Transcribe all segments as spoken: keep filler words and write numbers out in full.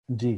जी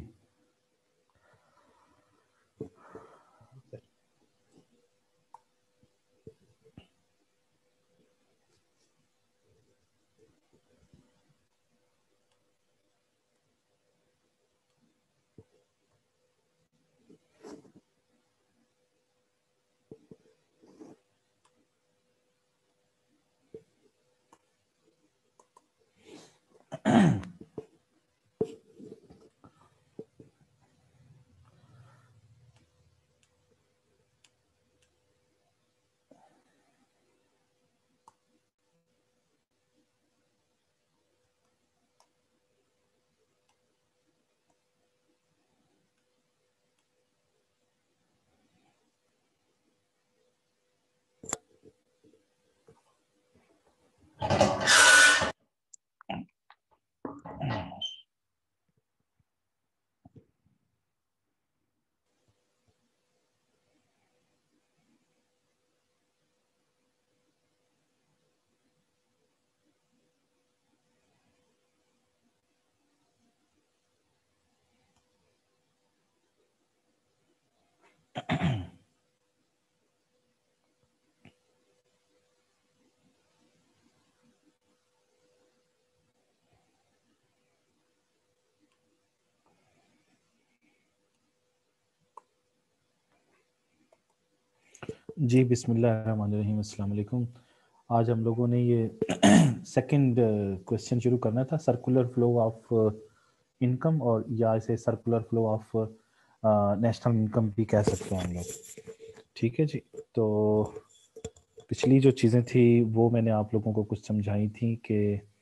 जी बिस्मिल्लाहिर्रहमानिर्रहीम, अस्सलाम वालेकुम। आज हम लोगों ने ये सेकंड क्वेश्चन शुरू करना था, सर्कुलर फ्लो ऑफ इनकम, और या इसे circular flow of national income भी कह सकते हैं हम लोग। ठीक है जी। तो पिछली जो चीज़ें थी वो मैंने आप लोगों को कुछ समझाई थी कि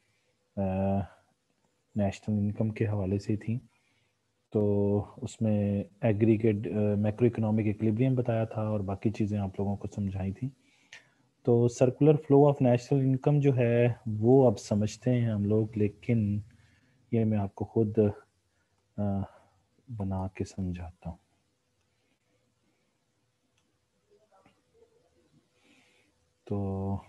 नेशनल इनकम के हवाले से थी। तो उसमें एग्रीगेट मैक्रो इकोनॉमिक इक्विलिब्रियम बताया था और बाकी चीज़ें आप लोगों को समझाई थी। तो circular flow of national income जो है वो अब समझते हैं हम लोग, लेकिन ये मैं आपको खुद आ, बना के समझाता हूँ। तो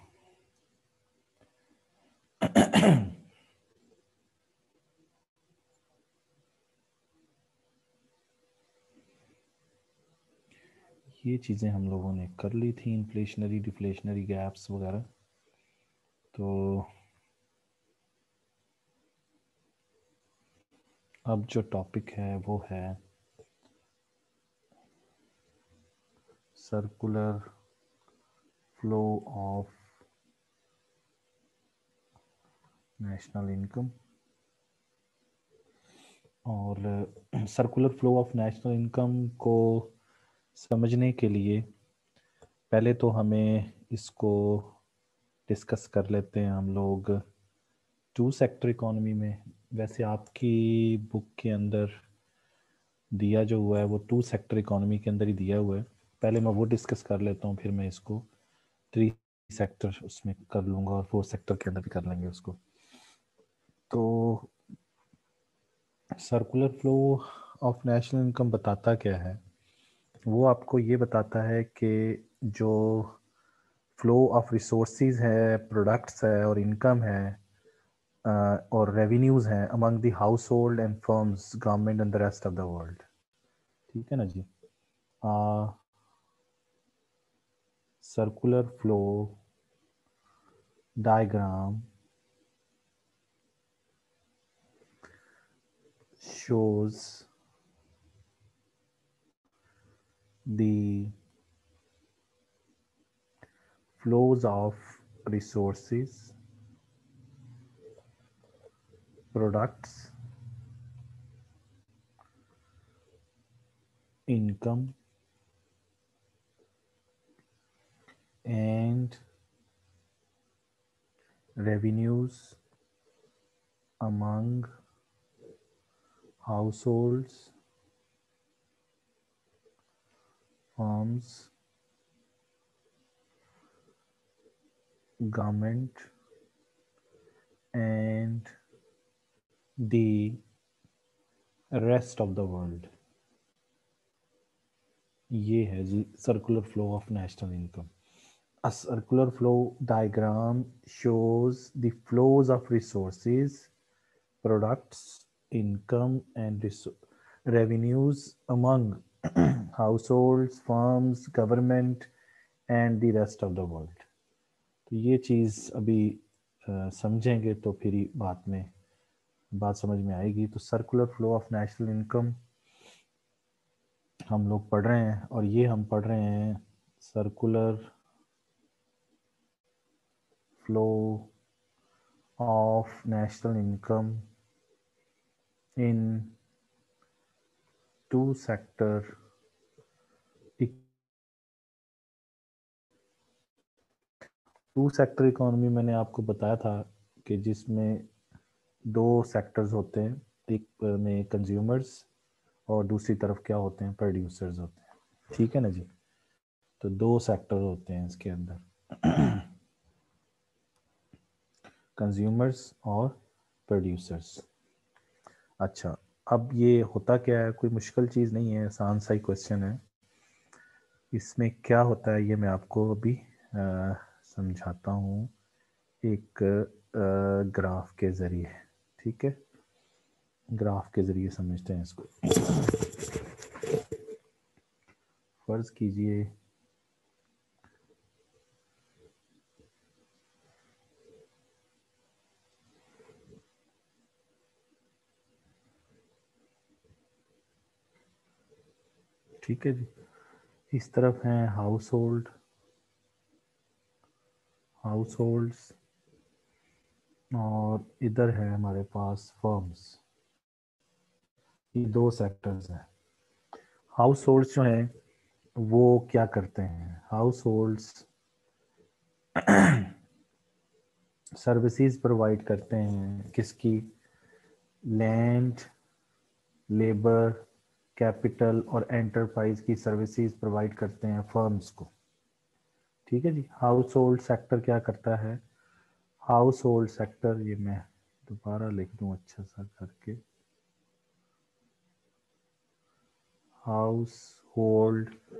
ये चीज़ें हम लोगों ने कर ली थी, इन्फ्लेशनरी डिफ्लेशनरी गैप्स वगैरह। तो अब जो टॉपिक है वो है circular flow of national income. और circular flow of national income को समझने के लिए पहले तो हमें इसको डिस्कस कर लेते हैं हम लोग टू सेक्टर इकोनॉमी में। वैसे आपकी बुक के अंदर दिया जो हुआ है वो टू सेक्टर इकोनॉमी के अंदर ही दिया हुआ है। पहले मैं वो डिस्कस कर लेता हूँ, फिर मैं इसको थ्री सेक्टर उसमें कर लूँगा और फोर सेक्टर के अंदर भी कर लेंगे उसको। तो circular flow of national income बताता क्या है? वो आपको ये बताता है कि जो फ्लो ऑफ रिसोर्सेज है, प्रोडक्ट्स है और इनकम है और रेवेन्यूज हैं among the household and firms, government and the rest of the world. ठीक है ना जी। Circular flow diagram shows the flows of resources, products, income, and revenues among households, firms, government, and the rest of the world। ये है जी circular flow of national income. A circular flow diagram shows the flows of resources, products, income, and revenues among households, firms, government and the rest of the world. तो ये चीज़ अभी अ, समझेंगे तो फिर ही बात में बात समझ में आएगी। तो circular flow of national income हम लोग पढ़ रहे हैं और ये हम पढ़ रहे हैं circular flow of national income in two sector two sector economy मैंने आपको बताया था कि जिसमें दो सेक्टर्स होते हैं, एक में कंज्यूमर्स और दूसरी तरफ क्या होते हैं, प्रोड्यूसर्स होते हैं। ठीक है ना जी। तो दो सेक्टर होते हैं इसके अंदर, कंज्यूमर्स और प्रोड्यूसर्स। अच्छा, अब ये होता क्या है, कोई मुश्किल चीज़ नहीं है, आसान सा ही क्वेश्चन है। इसमें क्या होता है ये मैं आपको अभी आ, समझाता हूँ एक ग्राफ के ज़रिए। ठीक है, ग्राफ के ज़रिए समझते हैं इसको। फर्ज कीजिए ठीक है जी, इस तरफ हैं हाउस होल्ड हाउस होल्ड्स और इधर है हमारे पास फर्म्स। ये दो सेक्टर्स हैं। हाउस होल्ड्स जो हैं वो क्या करते हैं, हाउस होल्ड्स सर्विसेज प्रोवाइड करते हैं, किसकी, लैंड, लेबर, कैपिटल और एंटरप्राइज की सर्विसेज प्रोवाइड करते हैं फर्म्स को। ठीक है जी। हाउस होल्ड सेक्टर क्या करता है, हाउस होल्ड सेक्टर, ये मैं दोबारा लिख दूं अच्छा सा करके, हाउस होल्ड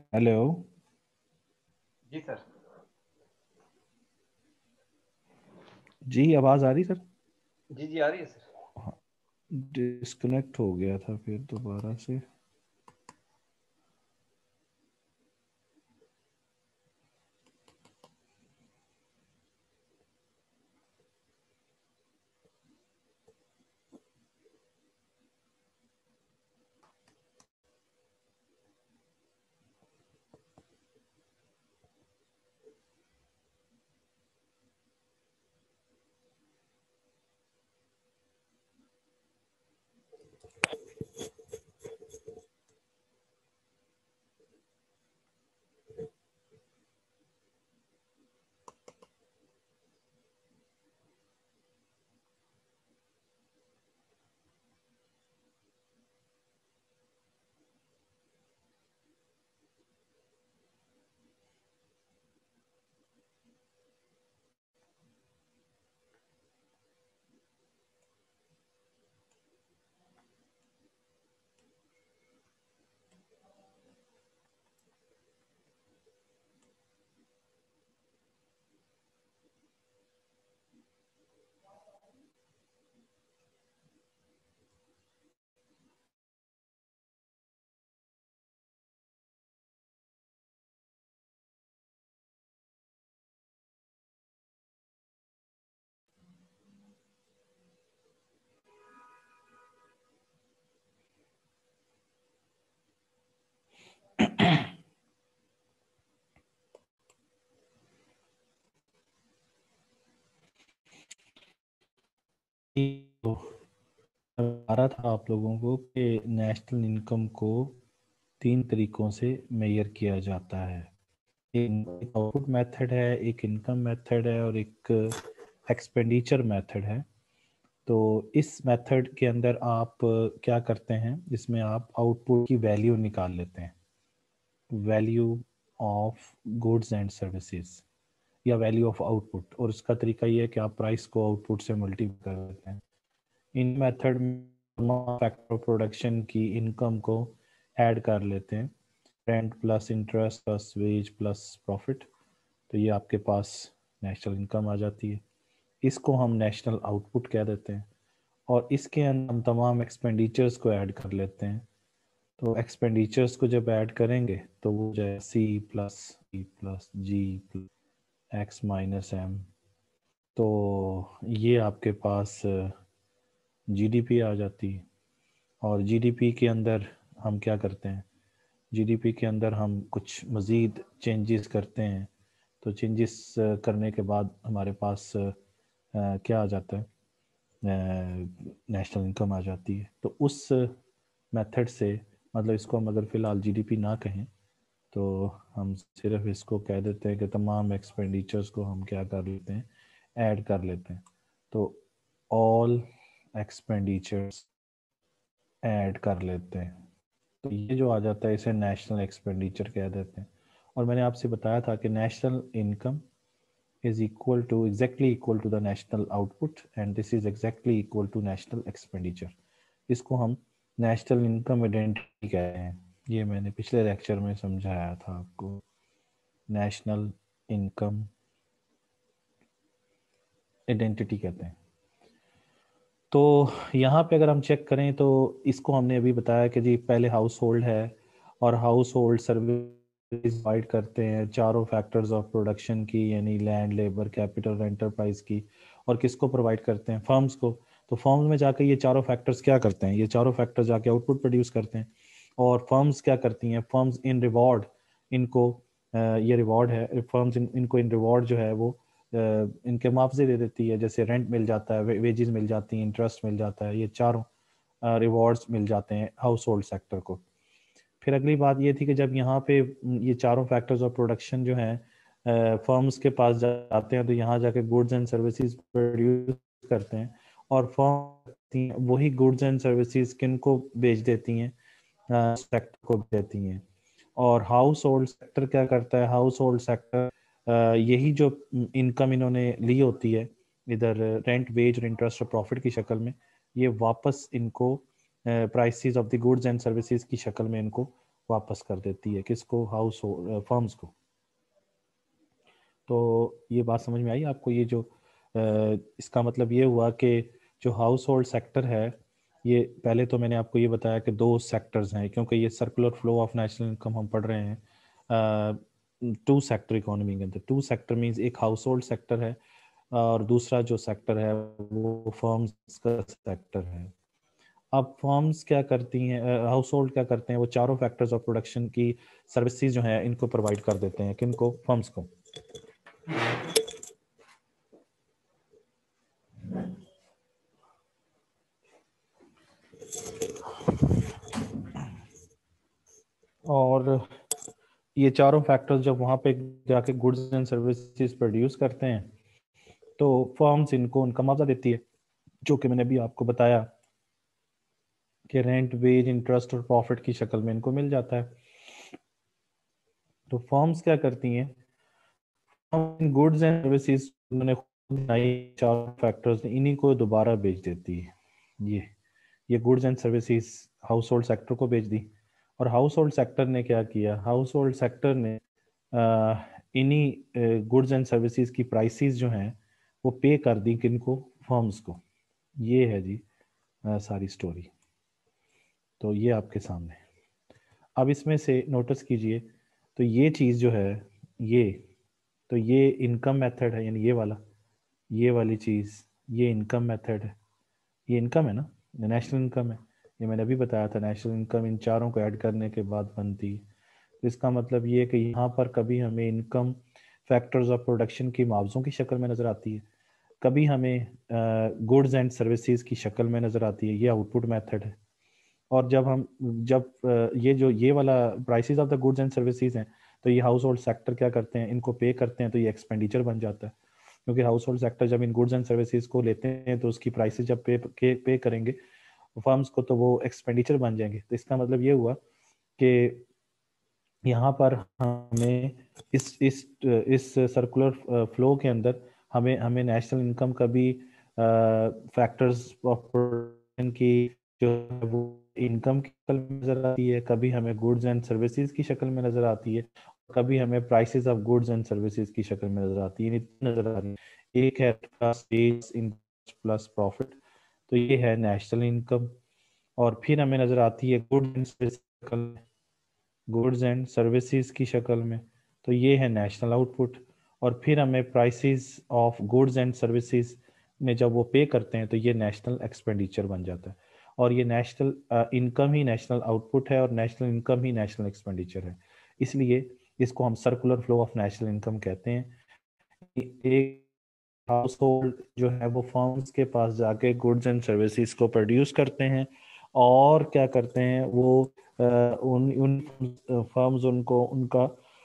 हेलो जी सर। जी, आवाज आ रही सर? जी जी आ रही है सर। हाँ, डिस्कनेक्ट हो गया था फिर दोबारा से। तो बता रहा था आप लोगों को कि नेशनल इनकम को तीन तरीकों से मेजर किया जाता है। एक आउटपुट मेथड है, एक इनकम मेथड है और एक एक्सपेंडिचर मेथड है। तो इस मेथड के अंदर आप क्या करते हैं, इसमें आप आउटपुट की वैल्यू निकाल लेते हैं, value of goods and services या वैल्यू ऑफ आउटपुट। और इसका तरीका ये है कि आप प्राइस को आउटपुट से मल्टीप्लाई कर देते हैं। इन मेथड में फैक्टर ऑफ प्रोडक्शन की इनकम को ऐड कर लेते हैं, rent plus interest plus wage plus profit. तो ये आपके पास नेशनल इनकम आ जाती है। इसको हम नेशनल आउटपुट कह देते हैं। और इसके अंदर हम तमाम एक्सपेंडिचर्स को ऐड कर लेते हैं। तो एक्सपेंडिचर्स को जब ऐड करेंगे तो वो जाए C plus E plus G plus X minus M. तो ये आपके पास जीडीपी आ जाती है। और जीडीपी के अंदर हम क्या करते हैं, जीडीपी के अंदर हम कुछ मज़ीद चेंजेस करते हैं। तो चेंजेस करने के बाद हमारे पास अ, क्या आ जाता है, नेशनल इनकम आ जाती है। तो उस मेथड से, मतलब इसको हम अगर फ़िलहाल जीडीपी ना कहें तो हम सिर्फ इसको कह देते हैं कि तमाम एक्सपेंडिचर्स को हम क्या कर लेते हैं, ऐड कर लेते हैं। तो ऑल एक्सपेंडिचर्स ऐड कर लेते हैं। तो ये जो आ जाता है इसे नेशनल एक्सपेंडिचर कह देते हैं। और मैंने आपसे बताया था कि national income is equal to exactly equal to the national output and this is exactly equal to national expenditure। इसको हम नेशनल इनकम आइडेंटिटी कहते हैं। ये मैंने पिछले लेक्चर में समझाया था आपको। नेशनल इनकम आइडेंटिटी कहते हैं। तो यहाँ पे अगर हम चेक करें तो इसको हमने अभी बताया कि जी पहले हाउस होल्ड है और हाउस होल्ड सर्विस डिवाइड करते हैं चारों फैक्टर्स ऑफ प्रोडक्शन की, यानी लैंड, लेबर, कैपिटल, एंटरप्राइज की। और किसको प्रोवाइड करते हैं, फर्म्स को। तो फर्म्स में जाकर ये चारों फैक्टर्स क्या करते हैं, ये चारों फैक्टर्स जाके आउटपुट प्रोड्यूस करते हैं। और फर्म्स क्या करती हैं, फर्म्स इन रिवॉर्ड इनको अ, ये रिवॉर्ड है, फर्म्स इन, इनको इन रिवॉर्ड जो है वो इनके मुआवजे दे देती है। जैसे रेंट मिल जाता है, वेजेस मिल जाती हैं, इंटरेस्ट मिल जाता है, ये चारों रिवॉर्ड्स मिल जाते हैं हाउस होल्ड सेक्टर को। फिर अगली बात ये थी कि जब यहाँ पे ये चारों फैक्टर्स ऑफ प्रोडक्शन जो हैं फर्म्स के पास जाते हैं तो यहाँ जाके गुड्स एंड सर्विसेज प्रोड्यूस करते हैं। और फर्म वही गुड्स एंड सर्विसेज किन को बेच देती हैं, सेक्टर को देती हैं। और हाउस होल्ड सेक्टर क्या करता है, हाउस होल्ड सेक्टर यही जो इनकम इन्होंने ली होती है इधर रेंट, वेज और इंटरेस्ट और प्रॉफिट की शक्ल में, ये वापस इनको prices of the goods and services की शक्ल में इनको वापस कर देती है, किसको? हाउस फर्म्स को। तो ये बात समझ में आई आपको? ये जो आ, इसका मतलब ये हुआ कि जो हाउस होल्ड सेक्टर है, ये पहले तो मैंने आपको ये बताया कि दो सेक्टर्स हैं, क्योंकि ये circular flow of national income हम पढ़ रहे हैं टू सेक्टर इकोनॉमी के अंदर। टू सेक्टर मींस एक हाउस होल्ड सेक्टर है और दूसरा जो सेक्टर है वो फर्म्स का सेक्टर है। अब फर्म्स क्या करती हैं, हाउस होल्ड क्या करते हैं? वो चारों फैक्टर्स ऑफ प्रोडक्शन की सर्विसेज जो है इनको प्रोवाइड कर देते हैं। किनको? फर्म्स को। और ये चारों फैक्टर्स जब वहाँ पे जाके गुड्स एंड सर्विसेज प्रोड्यूस करते हैं तो फर्म्स इनको उनका मुआवजा देती है, जो कि मैंने अभी आपको बताया कि रेंट, वेज, इंटरेस्ट और प्रॉफिट की शक्ल में इनको मिल जाता है। तो फर्म्स क्या करती हैं, गुड्स एंड सर्विसेज उन्होंने चार फैक्टर्स इन्हीं को दोबारा बेच देती है। ये ये goods and services household sector को बेच दी। और हाउस होल्ड सेक्टर ने क्या किया? हाउस होल्ड सेक्टर ने इन्हीं गुड्स एंड सर्विसेज की प्राइसेस जो हैं वो पे कर दी किनको? फर्म्स को। ये है जी आ, सारी स्टोरी। तो ये आपके सामने। अब इसमें से नोटिस कीजिए, तो ये चीज़ जो है, ये तो ये इनकम मेथड है, यानी ये वाला, ये वाली चीज़, ये इनकम मेथड है। ये इनकम है ना, नेशनल इनकम है। ये मैंने अभी बताया था, नेशनल इनकम इन चारों को ऐड करने के बाद बनती है। तो इसका मतलब ये है कि यहाँ पर कभी हमें इनकम फैक्टर्स ऑफ प्रोडक्शन की मुआवजों की शक्ल में नज़र आती है, कभी हमें गुड्स एंड सर्विसेज की शक्ल में नज़र आती है। ये आउटपुट मेथड है। और जब हम जब uh, ये जो ये वाला prices of the goods and services हैं, तो ये हाउस होल्ड सेक्टर क्या करते हैं? इनको पे करते हैं, तो ये एक्सपेंडिचर बन जाता है। क्योंकि हाउस होल्ड सेक्टर जब इन गुड्स एंड सर्विसेज को लेते हैं तो उसकी प्राइसेस जब पे पे, पे करेंगे फर्म्स को, तो वो एक्सपेंडिचर बन जाएंगे। तो इसका मतलब ये हुआ कि यहाँ पर हमें इस इस इस सर्कुलर फ्लो के अंदर हमें हमें नेशनल इनकम का भी फैक्टर्स ऑफ प्रोडक्शन की जो है वो इनकम की शक्ल में नजर आती है, कभी हमें गुड्स एंड सर्विसेज की शक्ल में नजर आती है, कभी हमें prices of goods and services की शक्ल में नजर आती है, नजर आ रही है। एक है सेल्स प्लस प्रॉफिट, तो ये है नेशनल इनकम। और फिर हमें नजर आती है goods and services, goods and services की शक्ल में, तो ये है नेशनल आउटपुट। और फिर हमें prices of goods and services में जब वो पे करते हैं तो ये नेशनल एक्सपेंडिचर बन जाता है। और ये नेशनल इनकम ही नेशनल आउटपुट है और नेशनल इनकम ही नेशनल एक्सपेंडिचर है। इसलिए इसको हम circular flow of national income कहते हैं। एक हाउस होल्ड जो है वो फर्म्स के पास जाके गुड्स एंड सर्विसेज को प्रोड्यूस करते हैं और क्या करते हैं वो अ, उन उन फर्म्स उनको उनका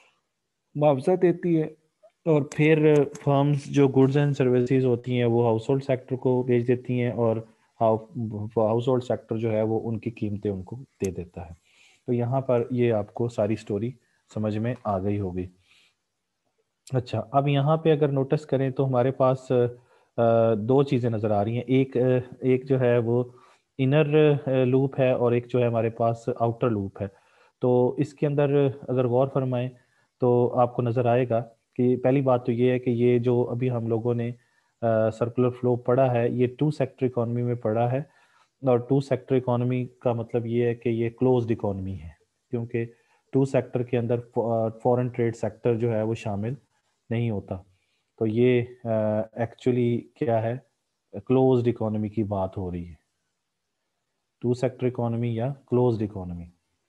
मुआवजा देती है। और फिर फर्म्स जो गुड्स एंड सर्विसेज होती हैं वो हाउस होल्ड सेक्टर को बेच देती हैं और हाउस होल्ड सेक्टर जो है वो उनकी कीमतें उनको दे देता है। तो यहाँ पर ये आपको सारी स्टोरी समझ में आ गई होगी। अच्छा, अब यहाँ पे अगर नोटिस करें तो हमारे पास अ, दो चीज़ें नज़र आ रही हैं। एक अ, एक जो है वो इनर लूप है और एक जो है हमारे पास आउटर लूप है। तो इसके अंदर अगर गौर फरमाएं तो आपको नज़र आएगा कि पहली बात तो ये है कि ये जो अभी हम लोगों ने सर्कुलर फ्लो पढ़ा है ये टू सेक्टर इकोनॉमी में पढ़ा है। और टू सेक्टर इकोनॉमी का मतलब ये है कि ये क्लोज्ड इकोनॉमी है, क्योंकि टू सेक्टर के अंदर फॉरेन ट्रेड सेक्टर जो है वो शामिल नहीं होता। तो ये एक्चुअली क्या है, क्लोज्ड इकोनॉमी की बात हो रही है, टू सेक्टर इकोनॉमी या क्लोज्ड इकोनॉमी।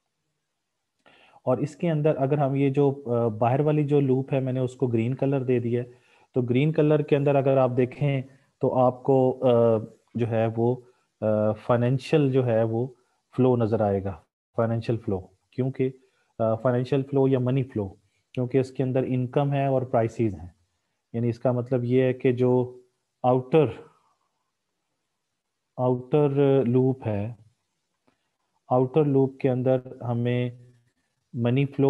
और इसके अंदर अगर हम ये जो अ, बाहर वाली जो लूप है मैंने उसको ग्रीन कलर दे दिया है। तो ग्रीन कलर के अंदर अगर आप देखें तो आपको अ, जो है वो फाइनेंशियल जो है वो फ्लो नज़र आएगा। फाइनेंशियल फ्लो, क्योंकि फाइनेंशियल फ्लो या मनी फ्लो, क्योंकि इसके अंदर इनकम है और प्राइसेस हैं। यानी इसका मतलब ये है कि जो आउटर आउटर लूप है, आउटर लूप के अंदर हमें मनी फ्लो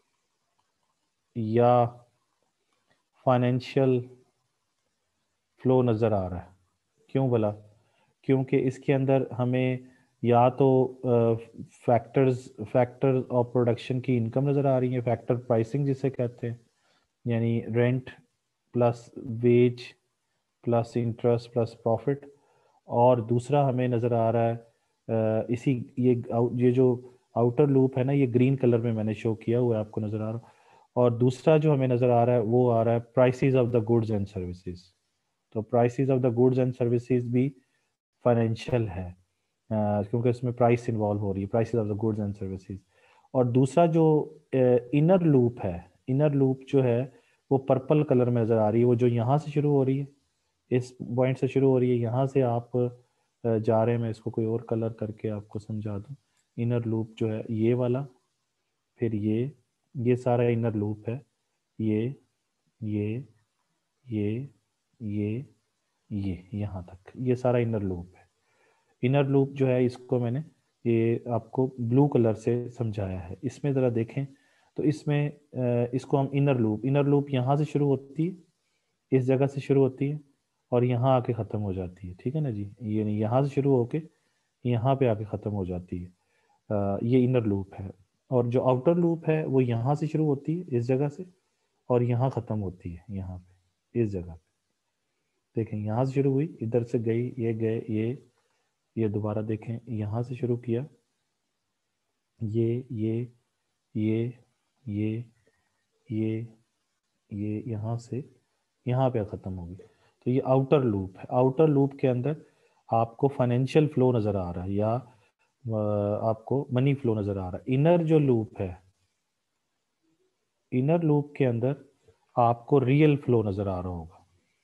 या फाइनेंशियल फ्लो नज़र आ रहा है। क्यों भला? क्योंकि इसके अंदर हमें या तो फैक्टर्स फैक्टर ऑफ प्रोडक्शन की इनकम नज़र आ रही है, फैक्टर प्राइसिंग जिसे कहते हैं, यानी rent plus wage plus interest plus profit. और दूसरा हमें नज़र आ रहा है अ, इसी ये आउ- ये जो आउटर लूप है ना, ये ग्रीन कलर में मैंने शो किया हुआ है, आपको नज़र आ रहा है। और दूसरा जो हमें नज़र आ रहा है वो आ रहा है prices of the goods and services. तो prices of the goods and services भी फाइनेंशियल है, अ, क्योंकि इसमें प्राइस इन्वॉल्व हो रही है, prices of the goods and services. और दूसरा जो इनर लूप है, इनर लूप जो है वो पर्पल कलर में नज़र आ रही है, वो जो यहाँ से शुरू हो रही है, इस पॉइंट से शुरू हो रही है, यहाँ से आप अ, जा रहे हैं। मैं इसको कोई और कलर करके आपको समझा दूँ। इनर लूप जो है ये वाला, फिर ये ये सारा इनर लूप है, ये ये ये ये ये यहाँ तक, ये सारा इनर लूप है। इनर लूप जो है इसको मैंने ये आपको ब्लू कलर से समझाया है। इसमें ज़रा देखें तो इसमें अ, इसको हम इनर लूप, इनर लूप यहाँ से शुरू होती है, इस जगह से शुरू होती है और यहाँ आके ख़त्म हो जाती है, ठीक है ना जी। ये नहीं, यहाँ से शुरू होके यहाँ पे आके ख़त्म हो जाती है। अ, ये इनर लूप है। और जो आउटर लूप है वो यहाँ से शुरू होती है, इस जगह से, और यहाँ ख़त्म होती है, यहाँ पे, इस जगह पे। देखें, यहाँ से शुरू हुई, इधर से गई, ये गए, ये ये दोबारा देखें, यहाँ से शुरू किया, ये ये ये ये ये ये यहाँ से यहाँ पे ख़त्म होगी। तो ये आउटर लूप है। आउटर लूप के अंदर आपको फाइनेंशियल फ्लो नज़र आ रहा है, या अ, आपको मनी फ्लो नज़र आ रहा है। इनर जो लूप है, इनर लूप के अंदर आपको रियल फ्लो नज़र आ रहा होगा।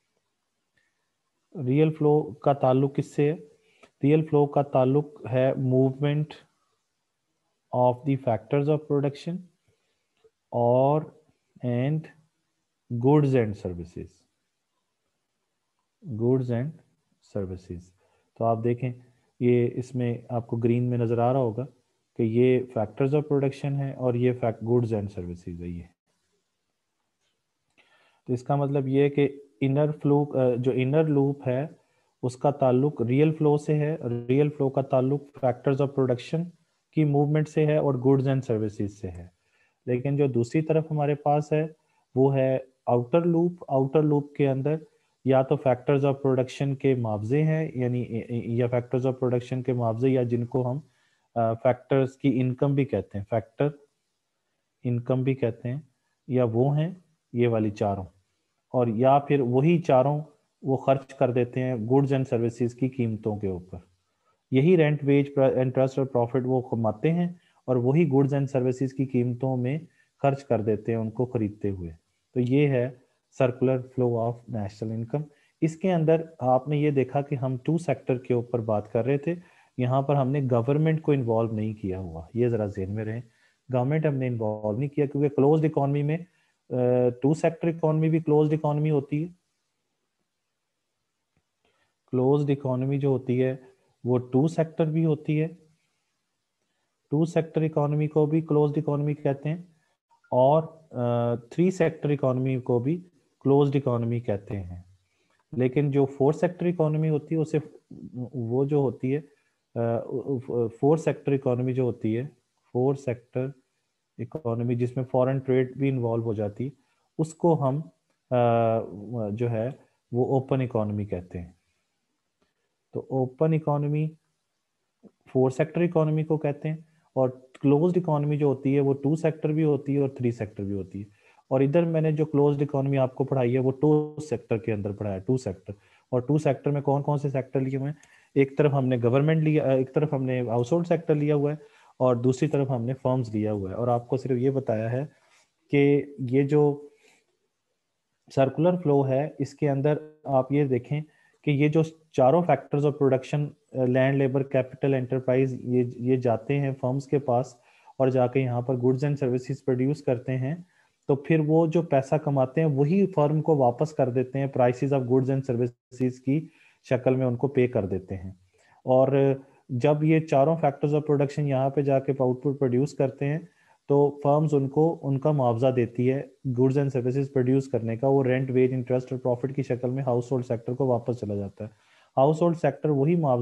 रियल फ्लो का ताल्लुक किससे है? रियल फ्लो का ताल्लुक है movement of the factors of production और and goods and services, goods and services. तो आप देखें, ये इसमें आपको ग्रीन में नज़र आ रहा होगा कि ये फैक्टर्स ऑफ प्रोडक्शन है और ये फैक्ट गुड्स एंड सर्विसेज है ये। तो इसका मतलब ये है कि इनर फ्लो, जो इनर लूप है उसका ताल्लुक रियल फ्लो से है, रियल फ्लो का ताल्लुक फैक्टर्स ऑफ प्रोडक्शन की मूवमेंट से है और गुड्स एंड सर्विसेज से है। लेकिन जो दूसरी तरफ हमारे पास है वो है आउटर लूप। आउटर लूप के अंदर या तो फैक्टर्स ऑफ प्रोडक्शन के मुआवजे हैं, यानी या फैक्टर्स ऑफ प्रोडक्शन के मुआवजे, या जिनको हम फैक्टर्स की इनकम भी कहते हैं, फैक्टर इनकम भी कहते हैं, या वो हैं ये वाली चारों। और या फिर वही चारों वो खर्च कर देते हैं गुड्स एंड सर्विसेज की कीमतों के ऊपर। यही रेंट, वेज, इंटरेस्ट और प्रॉफिट वो कमाते हैं और वही गुड्स एंड सर्विसेज की कीमतों में खर्च कर देते हैं उनको खरीदते हुए। तो ये है circular flow of national income. इसके अंदर आपने ये देखा कि हम टू सेक्टर के ऊपर बात कर रहे थे, यहाँ पर हमने गवर्नमेंट को इन्वॉल्व नहीं किया हुआ, ये ज़रा जेहन में रहे। गवर्नमेंट हमने इन्वॉल्व नहीं किया क्योंकि क्लोज्ड इकोनॉमी में टू सेक्टर इकोनॉमी भी क्लोज्ड इकोनॉमी होती है। क्लोज्ड इकोनॉमी जो होती है वो टू सेक्टर भी होती है, टू सेक्टर इकोनॉमी को भी क्लोज्ड इकोनॉमी कहते हैं, और थ्री सेक्टर इकोनॉमी को भी क्लोज्ड इकोनॉमी कहते हैं। लेकिन जो फोर सेक्टर इकोनॉमी होती है उसे, वो जो होती है फोर सेक्टर इकोनॉमी जो होती है, फोर सेक्टर इकोनॉमी जिसमें फॉरेन ट्रेड भी इन्वॉल्व हो जाती है, उसको हम अ, जो है वो ओपन इकोनॉमी कहते हैं। तो open economy four sector economy को कहते हैं, और क्लोज्ड इकोनॉमी जो होती है वो टू सेक्टर भी होती है और थ्री सेक्टर भी होती है। और इधर मैंने जो क्लोज्ड इकोनॉमी आपको पढ़ाई है वो टू सेक्टर के अंदर पढ़ाया, टू सेक्टर। और टू सेक्टर में कौन कौन से सेक्टर लिए हुए हैं? एक तरफ हमने गवर्नमेंट लिया, एक तरफ हमने हाउस होल्ड सेक्टर लिया हुआ है, और दूसरी तरफ हमने फर्म्स लिया हुआ है। और आपको सिर्फ ये बताया है कि ये जो सर्कुलर फ्लो है इसके अंदर आप ये देखें कि ये जो चारों factors of production, land, labour, capital, enterprise, ये ये जाते हैं फर्म्स के पास और जाके यहाँ पर गुड्स एंड सर्विसेज प्रोड्यूस करते हैं। तो फिर वो जो पैसा कमाते हैं वही फर्म को वापस कर देते हैं, prices of goods and services की शक्ल में उनको पे कर देते हैं। और जब ये चारों फैक्टर्स ऑफ प्रोडक्शन यहाँ पे जाके आउटपुट प्रोड्यूस करते हैं तो फर्म्स उनको उनका मुआवजा देती है गुड्स एंड सर्विसेज प्रोड्यूस करने का। वो रेंट, वेज, इंटरेस्ट और प्रॉफिट की शक्ल में हाउस होल्ड सेक्टर को वापस चला जाता है। हाउस होल्ड सेक्टर वही मुआवजा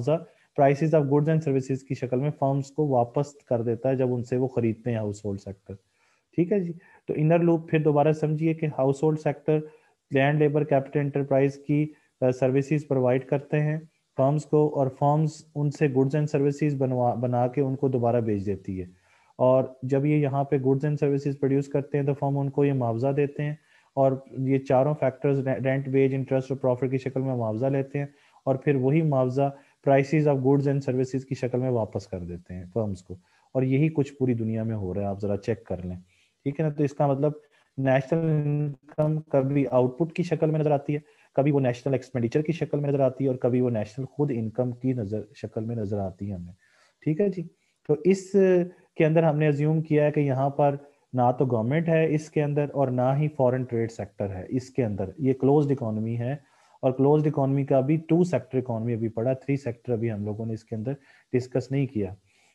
prices of goods and services की शक्ल में फर्म्स को वापस कर देता है जब उनसे वो खरीदते हैं हाउस होल्ड सेक्टर। ठीक है जी। तो इनर लूप फिर दोबारा समझिए कि household sector land labour capital enterprise की सर्विसेज प्रोवाइड करते हैं फर्म्स को, और फर्म्स उनसे गुड्स एंड सर्विसेज बनवा बना के उनको दोबारा बेच देती है। और जब ये यहाँ पे गुड्स एंड सर्विसेज प्रोड्यूस करते हैं तो फर्म उनको ये मुआवजा देते हैं, और ये चारों फैक्टर्स रेंट, वेज, इंटरेस्ट और प्रॉफिट की शक्ल में मुआवजा लेते हैं, और फिर वही मुआवजा prices of goods and services की शक्ल में वापस कर देते हैं फर्म्स को। और यही कुछ पूरी दुनिया में हो रहा है, आप जरा चेक कर लें। ठीक है ना। तो इसका मतलब नेशनल इनकम कभी आउटपुट की शक्ल में नजर आती है, कभी वो नेशनल एक्सपेंडिचर की शक्ल में नजर आती है, और कभी वो नेशनल खुद इनकम की नजर शक्ल में नजर आती है हमें। ठीक है जी। तो इस के अंदर हमने अज्यूम किया है कि यहाँ पर ना तो गवर्नमेंट है इसके अंदर, और ना ही फॉरेन ट्रेड सेक्टर है इसके अंदर। ये क्लोज्ड इकोनॉमी है, और क्लोज्ड इकोनॉमी का भी टू सेक्टर इकोनॉमी अभी पड़ा, थ्री सेक्टर अभी हम लोगों ने इसके अंदर डिस्कस नहीं किया।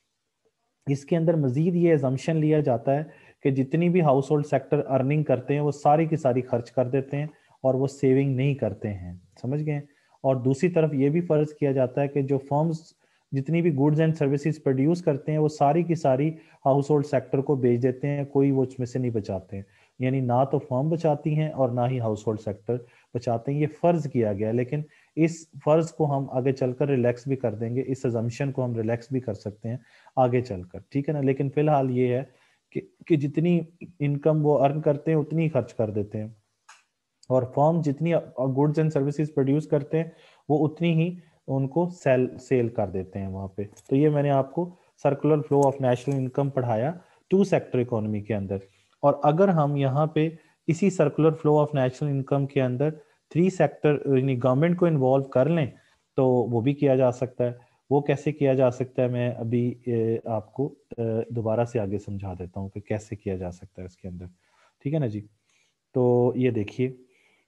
इसके अंदर मजीद ये एजम्पशन लिया जाता है कि जितनी भी हाउस होल्ड सेक्टर अर्निंग करते हैं वो सारी की सारी खर्च कर देते हैं, और वो सेविंग नहीं करते हैं। समझ गए। और दूसरी तरफ ये भी फर्ज किया जाता है कि जो फर्म्स जितनी भी गुड्स एंड सर्विसेज प्रोड्यूस करते हैं वो सारी की सारी हाउस होल्ड सेक्टर को बेच देते हैं, कोई वो उसमें से नहीं बचाते हैं। यानी ना तो फर्म बचाती हैं और ना ही हाउस होल्ड सेक्टर बचाते हैं। ये फर्ज किया गया है, लेकिन इस फर्ज को हम आगे चलकर रिलैक्स भी कर देंगे, इस अजम्पशन को हम रिलैक्स भी कर सकते हैं आगे चलकर। ठीक है ना। लेकिन फिलहाल ये है कि, कि जितनी इनकम वो अर्न करते हैं उतनी खर्च कर देते हैं, और फर्म जितनी गुड्स एंड सर्विसेज प्रोड्यूस करते हैं वो उतनी ही उनको सेल सेल कर देते हैं वहां पे। तो ये मैंने आपको circular flow of national income पढ़ाया टू सेक्टर इकोनॉमी के अंदर। और अगर हम यहाँ पे इसी circular flow of national income के अंदर थ्री सेक्टर यानी गवर्नमेंट को इन्वॉल्व कर लें तो वो भी किया जा सकता है। वो कैसे किया जा सकता है मैं अभी आपको दोबारा से आगे समझा देता हूँ कि कैसे किया जा सकता है इसके अंदर। ठीक है ना जी। तो ये देखिए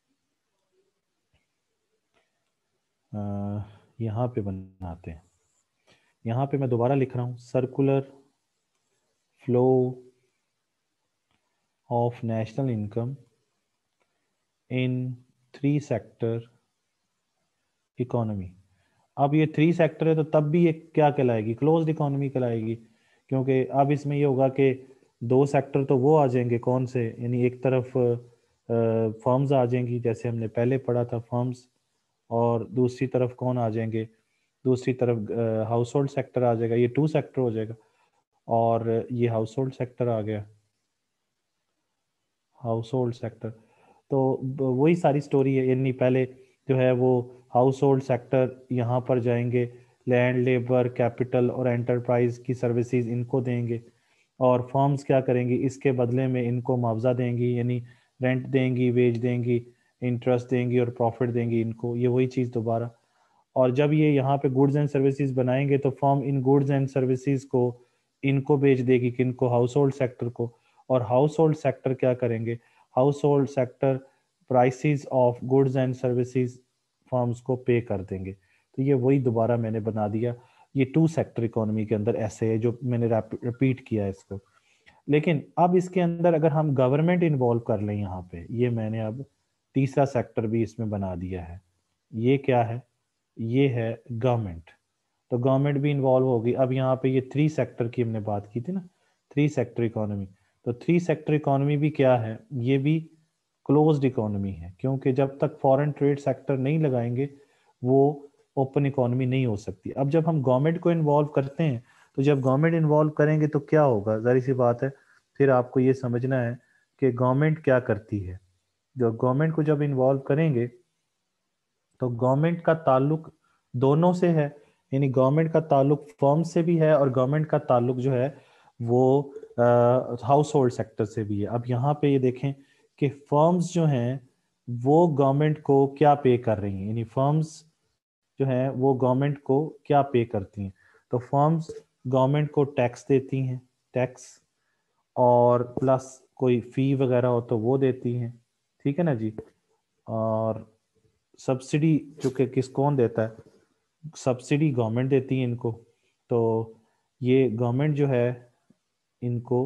यहाँ पे बनाते हैं, यहाँ पे मैं दोबारा लिख रहा हूँ circular flow of national income in three sector economy. अब ये थ्री सेक्टर है तो तब भी ये क्या कहलाएगी, क्लोज्ड इकोनॉमी कहलाएगी, क्योंकि अब इसमें ये होगा कि दो सेक्टर तो वो आ जाएंगे कौन से, यानी एक तरफ फर्म्स आ जाएंगी जैसे हमने पहले पढ़ा था फर्म्स, और दूसरी तरफ कौन आ जाएंगे, दूसरी तरफ हाउस होल्ड सेक्टर आ जाएगा, ये टू सेक्टर हो जाएगा। और ये हाउस होल्ड सेक्टर आ गया, हाउस होल्ड सेक्टर। तो वही सारी स्टोरी है, यानी पहले जो है वो हाउस होल्ड सेक्टर यहाँ पर जाएंगे, लैंड, लेबर, कैपिटल और एंटरप्राइज की सर्विसेज इनको देंगे, और फर्म्स क्या करेंगी इसके बदले में इनको मुआवजा देंगी, यानी रेंट देंगी, वेज देंगी, इंटरेस्ट देंगी और प्रॉफिट देंगी इनको। ये वही चीज़ दोबारा। और जब ये यहाँ पे गुड्स एंड सर्विसेज बनाएंगे तो फर्म इन गुड्स एंड सर्विसेज को इनको बेच देगी, किनको, हाउस होल्ड सेक्टर को। और हाउस होल्ड सेक्टर क्या करेंगे, household sector prices of goods and services firms को पे कर देंगे। तो ये वही दोबारा मैंने बना दिया, ये टू सेक्टर इकोनॉमी के अंदर ऐसे है जो मैंने रिपीट किया है इसको। लेकिन अब इसके अंदर अगर हम गवर्नमेंट इन्वॉल्व कर लें यहाँ पे, ये मैंने अब तीसरा सेक्टर भी इसमें बना दिया है। ये क्या है, ये है गवर्नमेंट। तो गवर्नमेंट भी इन्वॉल्व होगी। अब यहाँ पे ये थ्री सेक्टर की हमने बात की थी ना, थ्री सेक्टर इकोनॉमी। तो थ्री सेक्टर इकोनॉमी भी क्या है, ये भी क्लोज्ड इकोनॉमी है, क्योंकि जब तक फॉरेन ट्रेड सेक्टर नहीं लगाएंगे वो ओपन इकोनॉमी नहीं हो सकती। अब जब हम गवर्नमेंट को इन्वॉल्व करते हैं तो जब गवर्नमेंट इन्वॉल्व करेंगे तो क्या होगा, जाहिर सी बात है फिर आपको ये समझना है कि गवर्नमेंट क्या करती है। जो गवर्नमेंट को जब इन्वॉल्व करेंगे तो गवर्नमेंट का ताल्लुक दोनों से है, यानी गवर्नमेंट का ताल्लुक फर्म से भी है और गवर्नमेंट का ताल्लुक जो है वो हाउस होल्ड सेक्टर से भी है। अब यहाँ पे ये देखें कि फर्म्स जो हैं वो गवर्नमेंट को क्या पे कर रही हैं, यानी फर्म्स जो हैं वो गवर्नमेंट को क्या पे करती हैं। तो फर्म्स गवर्नमेंट को टैक्स देती हैं, टैक्स, और प्लस कोई फी वगैरह हो तो वो देती हैं। ठीक है ना जी। और सब्सिडी जो कि किस कौन देता है, सब्सिडी गवर्नमेंट देती है इनको। तो ये गवर्नमेंट जो है इनको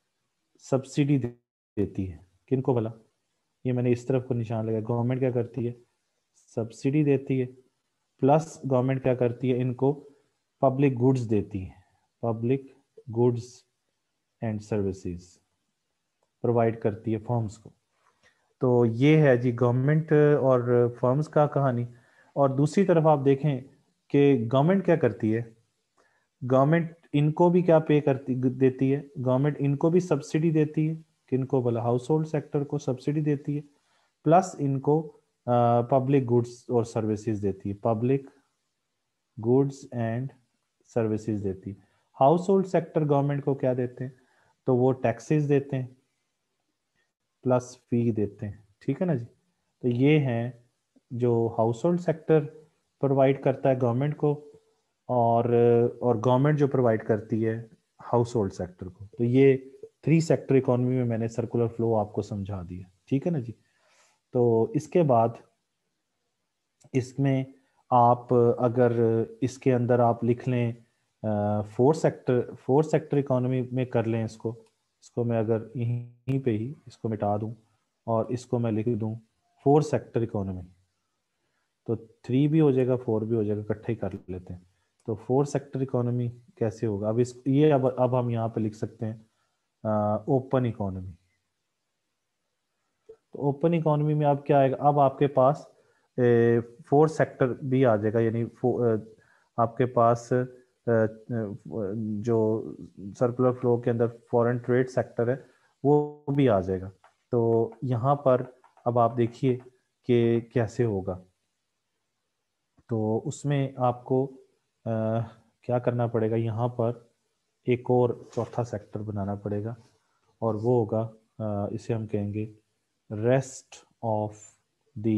सब्सिडी देती है, किनको भला, ये मैंने इस तरफ को निशान लगाया, गवर्नमेंट क्या करती है, सब्सिडी देती है। प्लस गवर्नमेंट क्या करती है, इनको पब्लिक गुड्स देती है, public goods and services provide करती है फर्म्स को। तो ये है जी गवर्नमेंट और फर्म्स का कहानी। और दूसरी तरफ आप देखें कि गवर्नमेंट क्या करती है, गवर्नमेंट इनको भी क्या पे करती देती है, गवर्नमेंट इनको भी सब्सिडी देती है, किनको बोला, हाउस होल्ड सेक्टर को सब्सिडी देती है, प्लस इनको पब्लिक गुड्स और सर्विसेज देती है, पब्लिक गुड्स एंड सर्विसेज देती है। हाउस होल्ड सेक्टर गवर्नमेंट को क्या देते हैं, तो वो टैक्सेस देते हैं प्लस फी देते हैं, ठीक है ना जी। तो ये हैं जो हाउस होल्ड सेक्टर प्रोवाइड करता है गवर्नमेंट को, और और गवर्नमेंट जो प्रोवाइड करती है हाउस होल्ड सेक्टर को। तो ये थ्री सेक्टर इकोनॉमी में मैंने सर्कुलर फ्लो आपको समझा दिया, ठीक है ना जी। तो इसके बाद इसमें आप अगर इसके अंदर आप लिख लें four sector, four sector economy में कर लें इसको, इसको मैं अगर यहीं पे ही इसको मिटा दूं और इसको मैं लिख दूं फोर सेक्टर इकोनॉमी, तो थ्री भी हो जाएगा फोर भी हो जाएगा, इकट्ठे ही कर लेते हैं। तो फोर सेक्टर इकोनॉमी कैसे होगा, अब इस ये अब अब हम यहाँ पे लिख सकते हैं ओपन इकोनॉमी। तो ओपन इकोनॉमी में अब क्या आएगा, अब आपके पास फोर सेक्टर भी आ जाएगा, यानी आपके पास ए, जो सर्कुलर फ्लो के अंदर फॉरेन ट्रेड सेक्टर है वो भी आ जाएगा। तो यहाँ पर अब आप देखिए कि कैसे होगा। तो उसमें आपको आ, क्या करना पड़ेगा, यहाँ पर एक और चौथा सेक्टर बनाना पड़ेगा, और वो होगा आ, इसे हम कहेंगे रेस्ट ऑफ द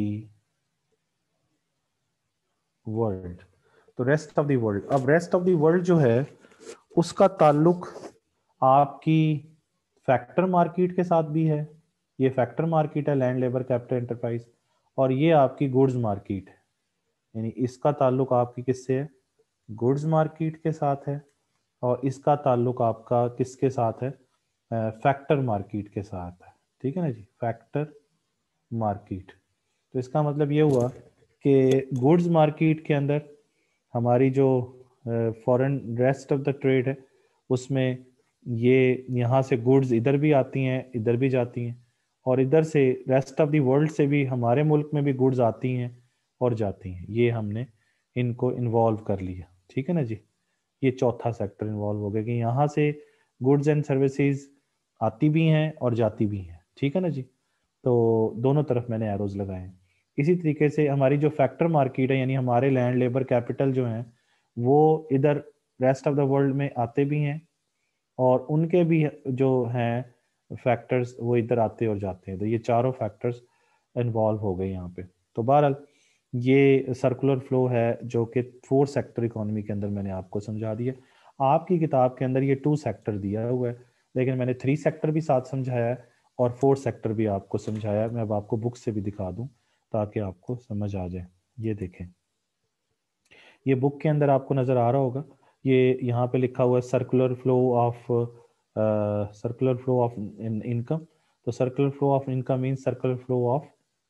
वर्ल्ड। तो रेस्ट ऑफ द वर्ल्ड, अब रेस्ट ऑफ द वर्ल्ड जो है उसका ताल्लुक आपकी फैक्टर मार्केट के साथ भी है, ये फैक्टर मार्केट है लैंड लेबर कैपिटल एंटरप्राइज, और ये आपकी गुड्स मार्केट है, यानी इसका ताल्लुक आपकी किससे है, गुड्स मार्केट के साथ है, और इसका ताल्लुक आपका किसके साथ है, फैक्टर मार्केट के साथ है, ठीक है ना जी, फैक्टर मार्केट। तो इसका मतलब ये हुआ कि गुड्स मार्केट के अंदर हमारी जो foreign rest of the trade है उसमें ये यहाँ से गुड्स इधर भी आती हैं इधर भी जाती हैं, और इधर से रेस्ट ऑफ द वर्ल्ड से भी हमारे मुल्क में भी गुड्स आती हैं और जाती हैं, ये हमने इनको इन्वॉल्व कर लिया, ठीक है ना जी। ये चौथा सेक्टर इन्वॉल्व हो गया कि यहाँ से गुड्स एंड सर्विसेज आती भी हैं और जाती भी हैं, ठीक है ना जी। तो दोनों तरफ मैंने एरोज लगाए हैं। इसी तरीके से हमारी जो फैक्टर मार्केट है, यानी हमारे लैंड लेबर कैपिटल जो हैं वो इधर रेस्ट ऑफ द वर्ल्ड में आते भी हैं, और उनके भी जो हैं फैक्टर्स वो इधर आते और जाते हैं। तो ये चारों फैक्टर्स इन्वॉल्व हो गए यहाँ पे। तो बहरहाल ये सर्कुलर फ्लो है जो कि फोर सेक्टर इकोनॉमी के अंदर मैंने आपको समझा दिया। आपकी किताब के अंदर ये टू सेक्टर दिया हुआ है, लेकिन मैंने थ्री सेक्टर भी साथ समझाया है और फोर सेक्टर भी आपको समझाया है। मैं अब आपको बुक से भी दिखा दूं ताकि आपको समझ आ जाए। ये देखें, ये बुक के अंदर आपको नजर आ रहा होगा, ये यहाँ पे लिखा हुआ है circular flow of circular flow of income. तो circular flow of income mean circular flow of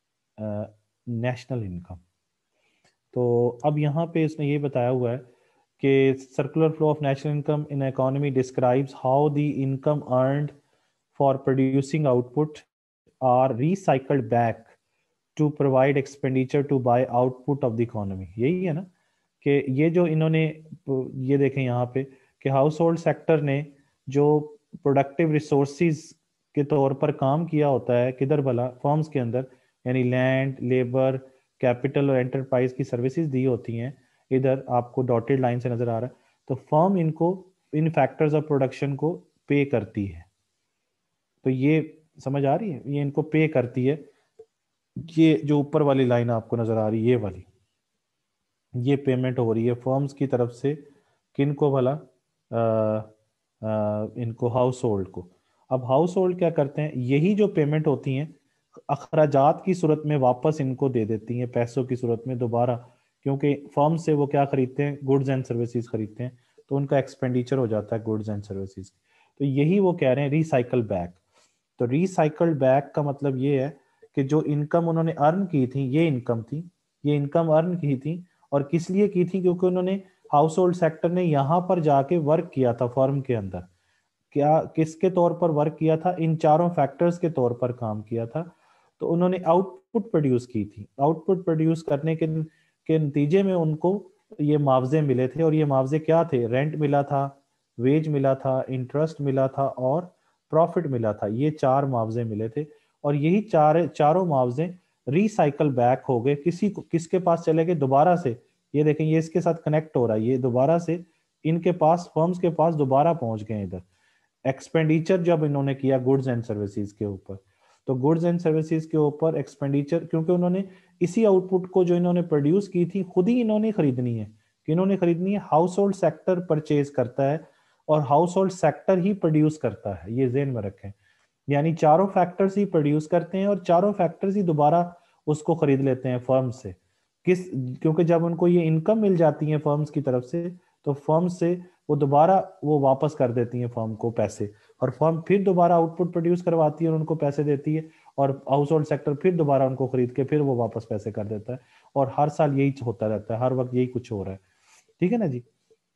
national income. तो अब यहाँ पे इसने ये बताया हुआ है कि circular flow of national income in economy describes how the income earned for producing output are recycled back to provide expenditure to buy output of the economy. यही है ना कि ये जो इन्होंने, ये देखें यहाँ पे कि हाउस होल्ड सेक्टर ने जो प्रोडक्टिव रिसोर्सेज के तौर पर काम किया होता है किधर भला, फर्म्स के अंदर, यानी लैंड लेबर कैपिटल और एंटरप्राइज की सर्विसेज दी होती हैं, इधर आपको डॉटेड लाइन से नजर आ रहा है। तो फर्म इनको इन फैक्टर्स ऑफ प्रोडक्शन को पे करती है। तो ये समझ आ रही है, ये इनको पे करती है। ये जो ऊपर वाली लाइन आपको नजर आ रही है, ये वाली, ये पेमेंट हो रही है फर्म्स की तरफ से किन को भला, आ, आ, इनको हाउस होल्ड को। अब हाउस होल्ड क्या करते हैं, यही जो पेमेंट होती हैं अखराजात की सूरत में वापस इनको दे देती हैं, पैसों की सूरत में दोबारा, क्योंकि फर्म से वो क्या खरीदते हैं, गुड्स एंड सर्विसेज खरीदते हैं, तो उनका एक्सपेंडिचर हो जाता है गुड्स एंड सर्विसेज। तो यही वो कह रहे हैं रिसाइकल बैक। तो रिसाइकल्ड बैक का मतलब ये है कि जो इनकम उन्होंने अर्न की थी, ये इनकम थी, ये इनकम अर्न की थी, और किस लिए की थी, क्योंकि उन्होंने हाउस होल्ड सेक्टर ने यहाँ पर जाके वर्क किया था फर्म के अंदर, क्या किसके तौर पर वर्क किया था, इन चारों फैक्टर्स के तौर पर काम किया था। तो उन्होंने आउटपुट प्रोड्यूस की थी, आउटपुट प्रोड्यूस करने के के नतीजे में उनको ये मुआवजे मिले थे, और ये मुआवजे क्या थे, रेंट मिला था, वेज मिला था, इंटरेस्ट मिला था और प्रॉफिट मिला था। ये चार मुआवजे मिले थे, और यही चार चारों मुआवजे रिसाइकल बैक हो गए, किसी को किसके पास चले गए दोबारा से, ये देखें ये इसके साथ कनेक्ट हो रहा है, ये दोबारा से इनके पास, फर्म्स के पास दोबारा पहुंच गए इधर। एक्सपेंडिचर जब इन्होंने किया गुड्स एंड सर्विसेज के ऊपर, तो गुड्स एंड सर्विसेज के ऊपर एक्सपेंडिचर, क्योंकि उन्होंने इसी आउटपुट को जो इन्होंने प्रोड्यूस की थी खुद ही इन्होंने खरीदनी है, कि इन्होंने खरीदनी है, हाउस होल्ड सेक्टर परचेज करता है और हाउस होल्ड सेक्टर ही प्रोड्यूस करता है, ये जेहन में रखें। यानी चारों फैक्टर्स ही प्रोड्यूस करते हैं और चारों फैक्टर्स ही दोबारा उसको खरीद लेते हैं फर्म से, किस, क्योंकि जब उनको ये इनकम मिल जाती है फर्म्स की तरफ से, तो फर्म से वो दोबारा वो वापस कर देती है फर्म को पैसे, और फर्म फिर दोबारा आउटपुट प्रोड्यूस करवाती है और उनको पैसे देती है, और हाउस होल्ड सेक्टर फिर दोबारा उनको खरीद के फिर वो वापस पैसे कर देता है, और हर साल यही होता रहता है, हर वक्त यही कुछ हो रहा है। ठीक है ना जी।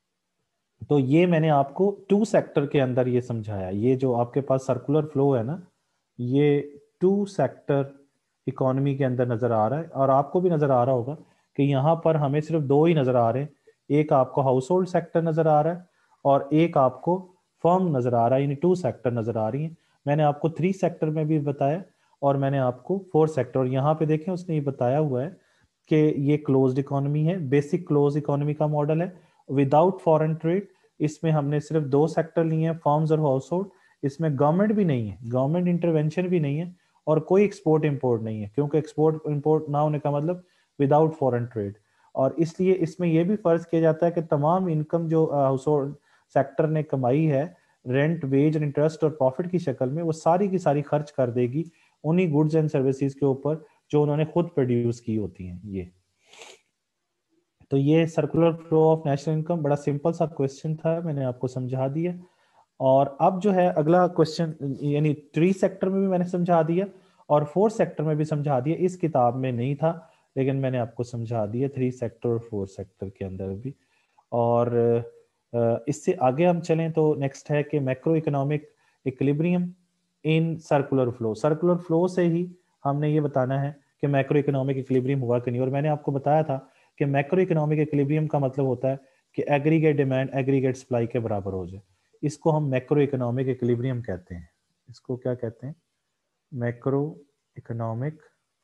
तो ये मैंने आपको टू सेक्टर के अंदर ये समझाया, ये जो आपके पास सर्कुलर फ्लो है ना, ये टू सेक्टर इकोनॉमी के अंदर नजर आ रहा है, और आपको भी नजर आ रहा होगा कि यहाँ पर हमें सिर्फ दो ही नजर आ रहे हैं, एक आपको हाउस होल्ड सेक्टर नजर आ रहा है और एक आपको फर्म नजर आ रहा है, यानी टू सेक्टर नजर आ रही है। मैंने आपको थ्री सेक्टर में भी बताया और मैंने आपको फोर सेक्टर, और यहाँ पे देखें उसने ये बताया हुआ है कि ये क्लोज्ड इकोनॉमी है, बेसिक क्लोज इकोनॉमी का मॉडल है विदाउट फॉरेन ट्रेड। इसमें हमने सिर्फ दो सेक्टर लिए हैं, फर्म्स और हाउस होल्ड। इसमें गवर्नमेंट भी नहीं है, गवर्नमेंट इंटरवेंशन भी नहीं है, और कोई एक्सपोर्ट इंपोर्ट नहीं है, क्योंकि एक्सपोर्ट इंपोर्ट ना होने का मतलब विदाउट फॉरेन ट्रेड। और इसलिए इसमें यह भी फर्ज किया जाता है कि तमाम इनकम जो हाउस होल्ड सेक्टर ने कमाई है रेंट, वेज, इंटरेस्ट और प्रॉफिट की शक्ल में, वो सारी की सारी खर्च कर देगी उन्हीं गुड्स एंड सर्विसेज के ऊपर जो उन्होंने खुद प्रोड्यूस की होती हैं। ये तो ये circular flow of national income बड़ा सिंपल सा क्वेश्चन था, मैंने आपको समझा दिया। और अब जो है अगला क्वेश्चन, यानी थ्री सेक्टर में भी मैंने समझा दिया और फोर सेक्टर में भी समझा दिया, इस किताब में नहीं था लेकिन मैंने आपको समझा दिया थ्री सेक्टर और फोर सेक्टर के अंदर भी। और इससे आगे हम चलें तो नेक्स्ट है कि macroeconomic equilibrium in circular flow. Circular flow से ही हमने ये बताना है कि मैक्रो इकोनॉमिक इक्विलिब्रियम हुआ कि नहीं। और मैंने आपको बताया था कि मैक्रो इकोनॉमिक इक्विलिब्रियम का मतलब होता है कि एग्रीगेट डिमांड एग्रीगेट सप्लाई के बराबर हो जाए, इसको हम मैक्रो इकोनॉमिक इक्विलिब्रियम कहते हैं। इसको क्या कहते हैं? मैक्रो इकोनॉमिक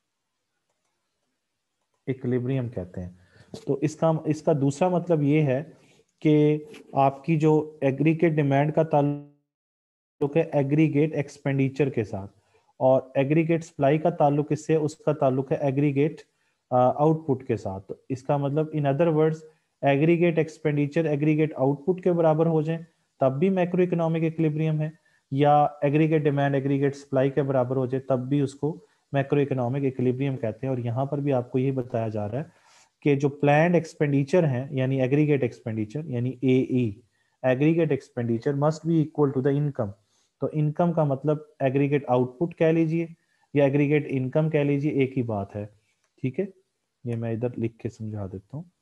इक्विलिब्रियम कहते हैं। तो इसका इसका दूसरा मतलब ये है कि आपकी जो एग्रीगेट डिमांड का ताल्लुक है एग्रीगेट एक्सपेंडिचर के साथ, और एग्रीगेट सप्लाई का ताल्लुक इससे उसका ताल्लुक है एग्रीगेट आउटपुट के साथ। तो इसका मतलब in other words aggregate expenditure aggregate output के बराबर हो जाए तब भी मैक्रो इकोनॉमिक इक्विलिब्रियम है, या एग्रीगेट डिमांड एग्रीगेट सप्लाई के बराबर हो जाए तब भी उसको मैक्रो इकोनॉमिक इक्विलिब्रियम कहते हैं। और यहाँ पर भी आपको ये बताया जा रहा है कि जो प्लान्ड एक्सपेंडिचर है यानी एग्रीगेट एक्सपेंडिचर यानी A E aggregate expenditure must be equal to the income. तो इनकम का मतलब एग्रीगेट आउटपुट कह लीजिए या एग्रीगेट इनकम कह लीजिए, एक ही बात है। ठीक है, ये मैं इधर लिख के समझा देता हूँ।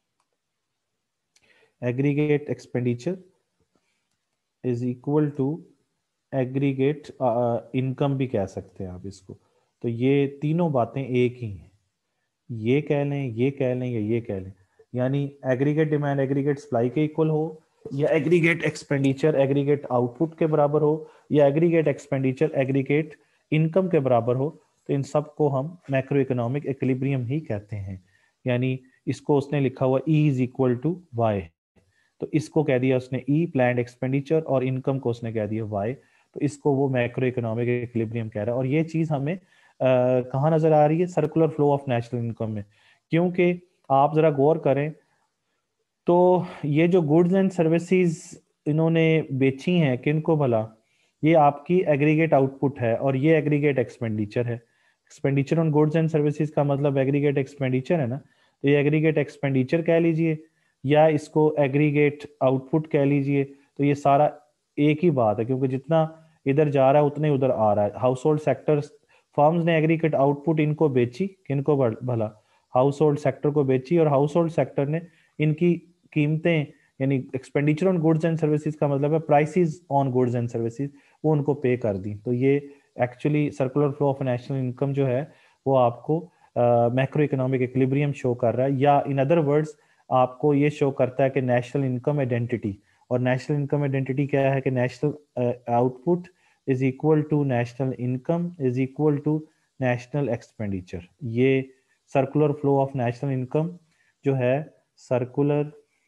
Aggregate expenditure is equal to aggregate income भी कह सकते हैं आप इसको। तो ये तीनों बातें एक ही हैं, ये कह लें, ये कह लें या ये कह लें, यानी एग्रीगेट डिमांड एग्रीगेट सप्लाई के इक्वल हो, या एग्रीगेट एक्सपेंडिचर एग्रीगेट आउटपुट के बराबर हो, या एग्रीगेट एक्सपेंडिचर एग्रीगेट इनकम के बराबर हो। तो इन सब को हम मैक्रो इकोनॉमिक इक्विलिब्रियम ही कहते हैं। यानी इसको उसने लिखा हुआ E is equal to Y, तो इसको कह दिया उसने E प्लान्ड एक्सपेंडिचर और इनकम को उसने कह दिया वाई, तो इसको वो मैक्रो इकोनॉमिक इक्विलिब्रियम कह रहा है। और ये चीज हमें कहाँ नजर आ रही है? Circular flow of national income में। क्योंकि आप जरा गौर करें तो ये जो गुड्स एंड सर्विसेज इन्होंने बेची हैं किनको भला, ये आपकी एग्रीगेट आउटपुट है और ये एग्रीगेट एक्सपेंडिचर है। Expenditure on goods and services का मतलब एग्रीगेट एक्सपेंडिचर है ना, तो ये एग्रीगेट एक्सपेंडिचर कह लीजिए या इसको एग्रीगेट आउटपुट कह लीजिए, तो ये सारा एक ही बात है, क्योंकि जितना इधर जा रहा है उतना ही उधर आ रहा है। हाउस होल्ड सेक्टर फर्म्स ने एग्रीगेट आउटपुट इनको बेची, किनको भला? हाउस होल्ड सेक्टर को बेची, और हाउस होल्ड सेक्टर ने इनकी कीमतें यानी expenditure on goods and services का मतलब है prices on goods and services, वो उनको पे कर दी। तो ये actually circular flow of national income जो है वो आपको मैक्रो इकोनॉमिक इक्विलिब्रियम शो कर रहा है, या इन अदर वर्ड्स आपको ये शो करता है कि नेशनल इनकम आइडेंटिटी। और नेशनल इनकम आइडेंटिटी क्या है कि national output is equal to national income is equal to national expenditure. ये circular flow of national income जो है, circular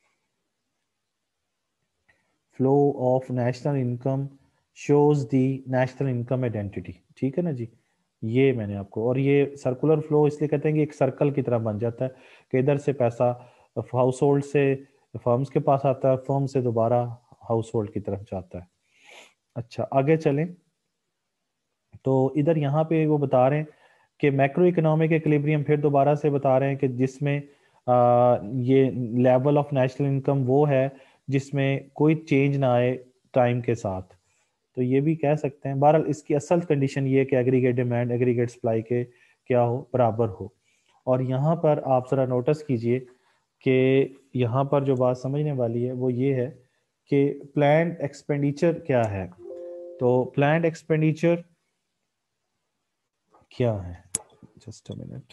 flow of national income shows the national income identity. ठीक है ना जी, ये मैंने आपको, और ये सर्कुलर फ्लो इसलिए कहते हैं कि एक सर्कल की तरह बन जाता है कि इधर से पैसा हाउस होल्ड से फर्म्स के पास आता है, फर्म से दोबारा हाउस होल्ड की तरफ जाता है। अच्छा आगे चलें, तो इधर यहाँ पे वो बता रहे हैं कि मैक्रो इकोनॉमिक इक्विलिब्रियम फिर दोबारा से बता रहे हैं कि जिसमें आ, ये लेवल ऑफ नेशनल इनकम वो है जिसमें कोई चेंज ना आए टाइम के साथ। तो ये भी कह सकते हैं। बहरहाल इसकी असल कंडीशन ये है कि एग्रीगेट डिमांड एग्रीगेट सप्लाई के क्या हो, बराबर हो। और यहाँ पर आप ज़रा नोटिस कीजिए कि यहाँ पर जो बात समझने वाली है वो ये है कि प्लान्ड एक्सपेंडिचर क्या है। तो प्लान्ड एक्सपेंडिचर क्या है, जस्ट अ मिनट।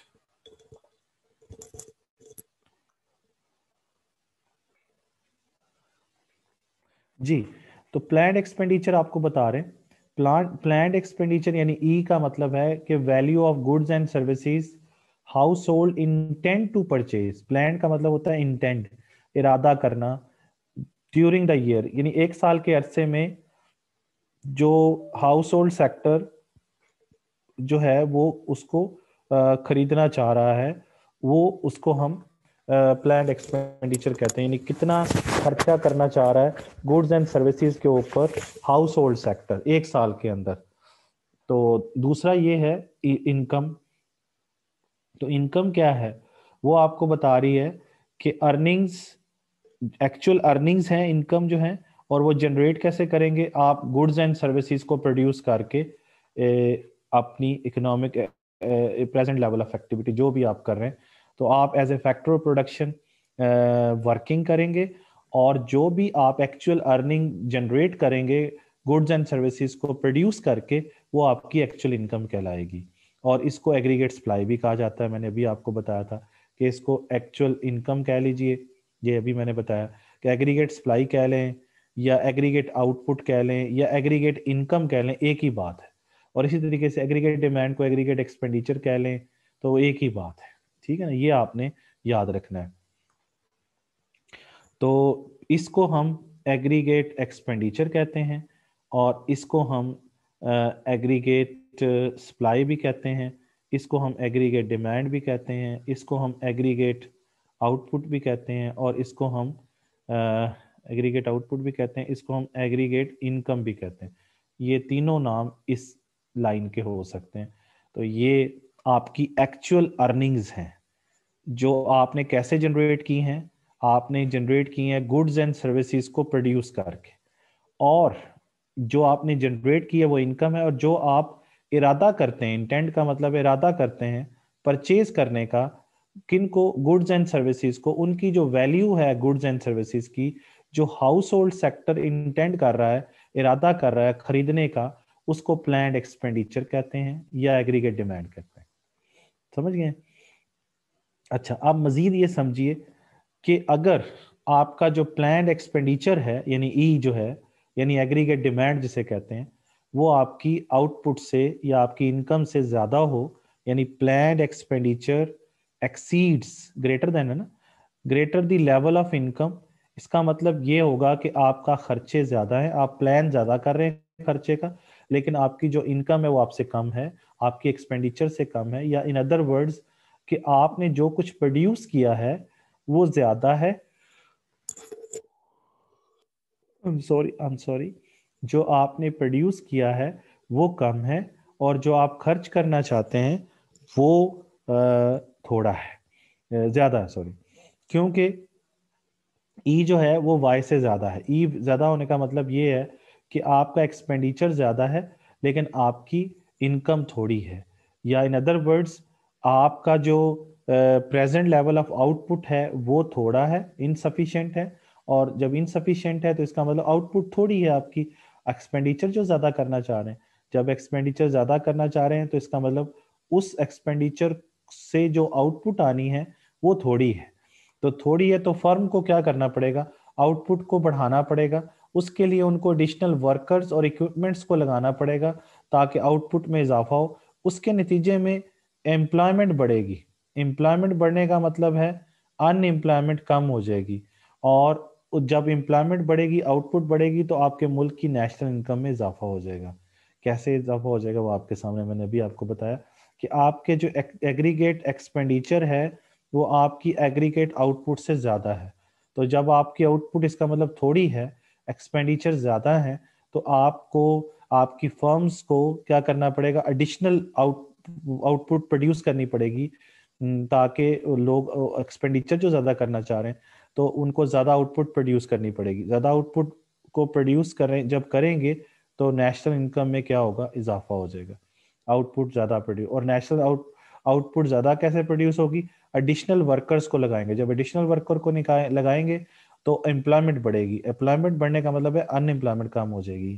जी, तो प्लान्ड एक्सपेंडिचर आपको बता रहे हैं। प्लान प्लान्ड एक्सपेंडिचर यानी ई का मतलब है कि value of goods and services household intend to purchase. Plan का मतलब होता है इंटेंड, इरादा करना, ड्यूरिंग द ईयर यानी एक साल के अरसे में जो हाउस होल्ड सेक्टर जो है वो उसको खरीदना चाह रहा है, वो उसको हम प्लान्ड एक्सपेंडिचर कहते हैं। यानी कितना खर्चा करना चाह रहा है गुड्स एंड सर्विसेज के ऊपर हाउस होल्ड सेक्टर एक साल के अंदर। तो दूसरा ये है इनकम। तो इनकम क्या है, वो आपको बता रही है कि अर्निंग्स, एक्चुअल अर्निंग्स हैं इनकम जो है, और वो जनरेट कैसे करेंगे आप गुड्स एंड सर्विसेज को प्रोड्यूस करके ए, अपनी economic present level of activity जो भी आप कर रहे हैं, तो आप as a factor of production working करेंगे, और जो भी आप एक्चुअल अर्निंग जनरेट करेंगे गुड्स एंड सर्विसेज को प्रोड्यूस करके, वो आपकी एक्चुअल इनकम कहलाएगी। और इसको एग्रीगेट सप्लाई भी कहा जाता है। मैंने अभी आपको बताया था कि इसको एक्चुअल इनकम कह लीजिए, ये अभी मैंने बताया कि एग्रीगेट सप्लाई कह लें या एग्रीगेट आउटपुट कह लें या एग्रीगेट इनकम कह लें, एक ही बात है। और इसी तरीके से एग्रीगेट डिमांड को एग्रीगेट एक्सपेंडिचर कह लें तो एक ही बात है। ठीक है ना, ये आपने याद रखना है। तो इसको हम एग्रीगेट एक्सपेंडिचर कहते हैं, और इसको हम एग्रीगेट सप्लाई भी कहते हैं, इसको हम एग्रीगेट डिमांड भी कहते हैं, इसको हम एग्रीगेट आउटपुट भी कहते हैं, और इसको हम एग्रीगेट आउटपुट भी कहते हैं, इसको हम एग्रीगेट इनकम भी कहते हैं। ये तीनों नाम इस लाइन के हो सकते हैं। तो ये आपकी एक्चुअल अर्निंग्स हैं जो आपने कैसे जनरेट की हैं, आपने जनरेट की हैं गुड्स एंड सर्विसेज को प्रोड्यूस करके, और जो आपने जनरेट की है वो इनकम है। और जो आप इरादा करते हैं, इंटेंट का मतलब इरादा करते हैं परचेज करने का, किन को, गुड्स एंड सर्विसेज को, उनकी जो वैल्यू है गुड्स एंड सर्विसेज की, जो हाउस होल्ड सेक्टर इंटेंड कर रहा है, इरादा कर रहा है खरीदने का, उसको प्लान्ड एक्सपेंडिचर कहते हैं या एग्रीगेट डिमांड कहते हैं। समझ गए? अच्छा, आप मजीद ये समझिए कि अगर आपका जो प्लान्ड एक्सपेंडिचर है यानी ई जो है, यानी एग्रीगेट डिमांड जिसे कहते हैं, वो आपकी आउटपुट से या आपकी इनकम से ज्यादा हो, यानी planned expenditure exceeds, greater than है ना, greater the level of income, इसका मतलब ये होगा कि आपका खर्चे ज्यादा है, आप प्लान ज्यादा कर रहे हैं खर्चे का, लेकिन आपकी जो इनकम है वो आपसे कम है, आपकी एक्सपेंडिचर से कम है, या इन अदर वर्ड्स कि आपने जो कुछ प्रोड्यूस किया है वो ज्यादा है, सॉरी आई एम सॉरी जो आपने प्रोड्यूस किया है वो कम है, और जो आप खर्च करना चाहते हैं वो आ, थोड़ा है, ज्यादा है, सॉरी। क्योंकि ई जो है वो वाई से ज्यादा है। ई ज्यादा होने का मतलब ये है कि आपका एक्सपेंडिचर ज्यादा है लेकिन आपकी इनकम थोड़ी है, या इन अदर वर्ड्स आपका जो प्रेजेंट लेवल ऑफ आउटपुट है वो थोड़ा है, इनसफिशिएंट है। और जब इनसफिशिएंट है तो इसका मतलब आउटपुट थोड़ी है आपकी, एक्सपेंडिचर जो ज़्यादा करना चाह रहे हैं। जब एक्सपेंडिचर ज़्यादा करना चाह रहे हैं तो इसका मतलब उस एक्सपेंडिचर से जो आउटपुट आनी है वो थोड़ी है। तो थोड़ी है तो फर्म को क्या करना पड़ेगा, आउटपुट को बढ़ाना पड़ेगा। उसके लिए उनको एडिशनल वर्कर्स और इक्विपमेंट्स को लगाना पड़ेगा ताकि आउटपुट में इजाफा हो। उसके नतीजे में एम्प्लॉयमेंट बढ़ेगी। एम्प्लॉयमेंट बढ़ने का मतलब है अनएम्प्लॉयमेंट कम हो जाएगी। और जब एम्प्लॉयमेंट बढ़ेगी, आउटपुट बढ़ेगी, तो आपके मुल्क की नेशनल इनकम में इजाफा हो जाएगा। कैसे इजाफा हो जाएगा वो आपके सामने, मैंने अभी आपको बताया कि आपके जो एग्रीगेट एक्सपेंडिचर है वो आपकी एग्रीगेट आउटपुट से ज़्यादा है। तो जब आपकी आउटपुट, इसका मतलब थोड़ी है, एक्सपेंडिचर ज़्यादा है, तो आपको, आपकी फर्म्स को क्या करना पड़ेगा, एडिशनल आउट आउटपुट प्रोड्यूस करनी पड़ेगी ताकि लोग एक्सपेंडिचर जो ज़्यादा करना चाह रहे हैं तो उनको ज़्यादा आउटपुट प्रोड्यूस करनी पड़ेगी। ज़्यादा आउटपुट को प्रोड्यूस करें जब करेंगे तो नेशनल इनकम में क्या होगा, इजाफा हो जाएगा। आउटपुट ज़्यादा प्रोड्यूस, और नेशनल आउट आउटपुट ज़्यादा कैसे प्रोड्यूस होगी, एडिशनल वर्कर्स को लगाएंगे। जब एडिशनल वर्कर को लगाएंगे तो एम्प्लॉयमेंट बढ़ेगी। एम्प्लॉयमेंट बढ़ने का मतलब है अनएम्प्लॉयमेंट कम हो जाएगी।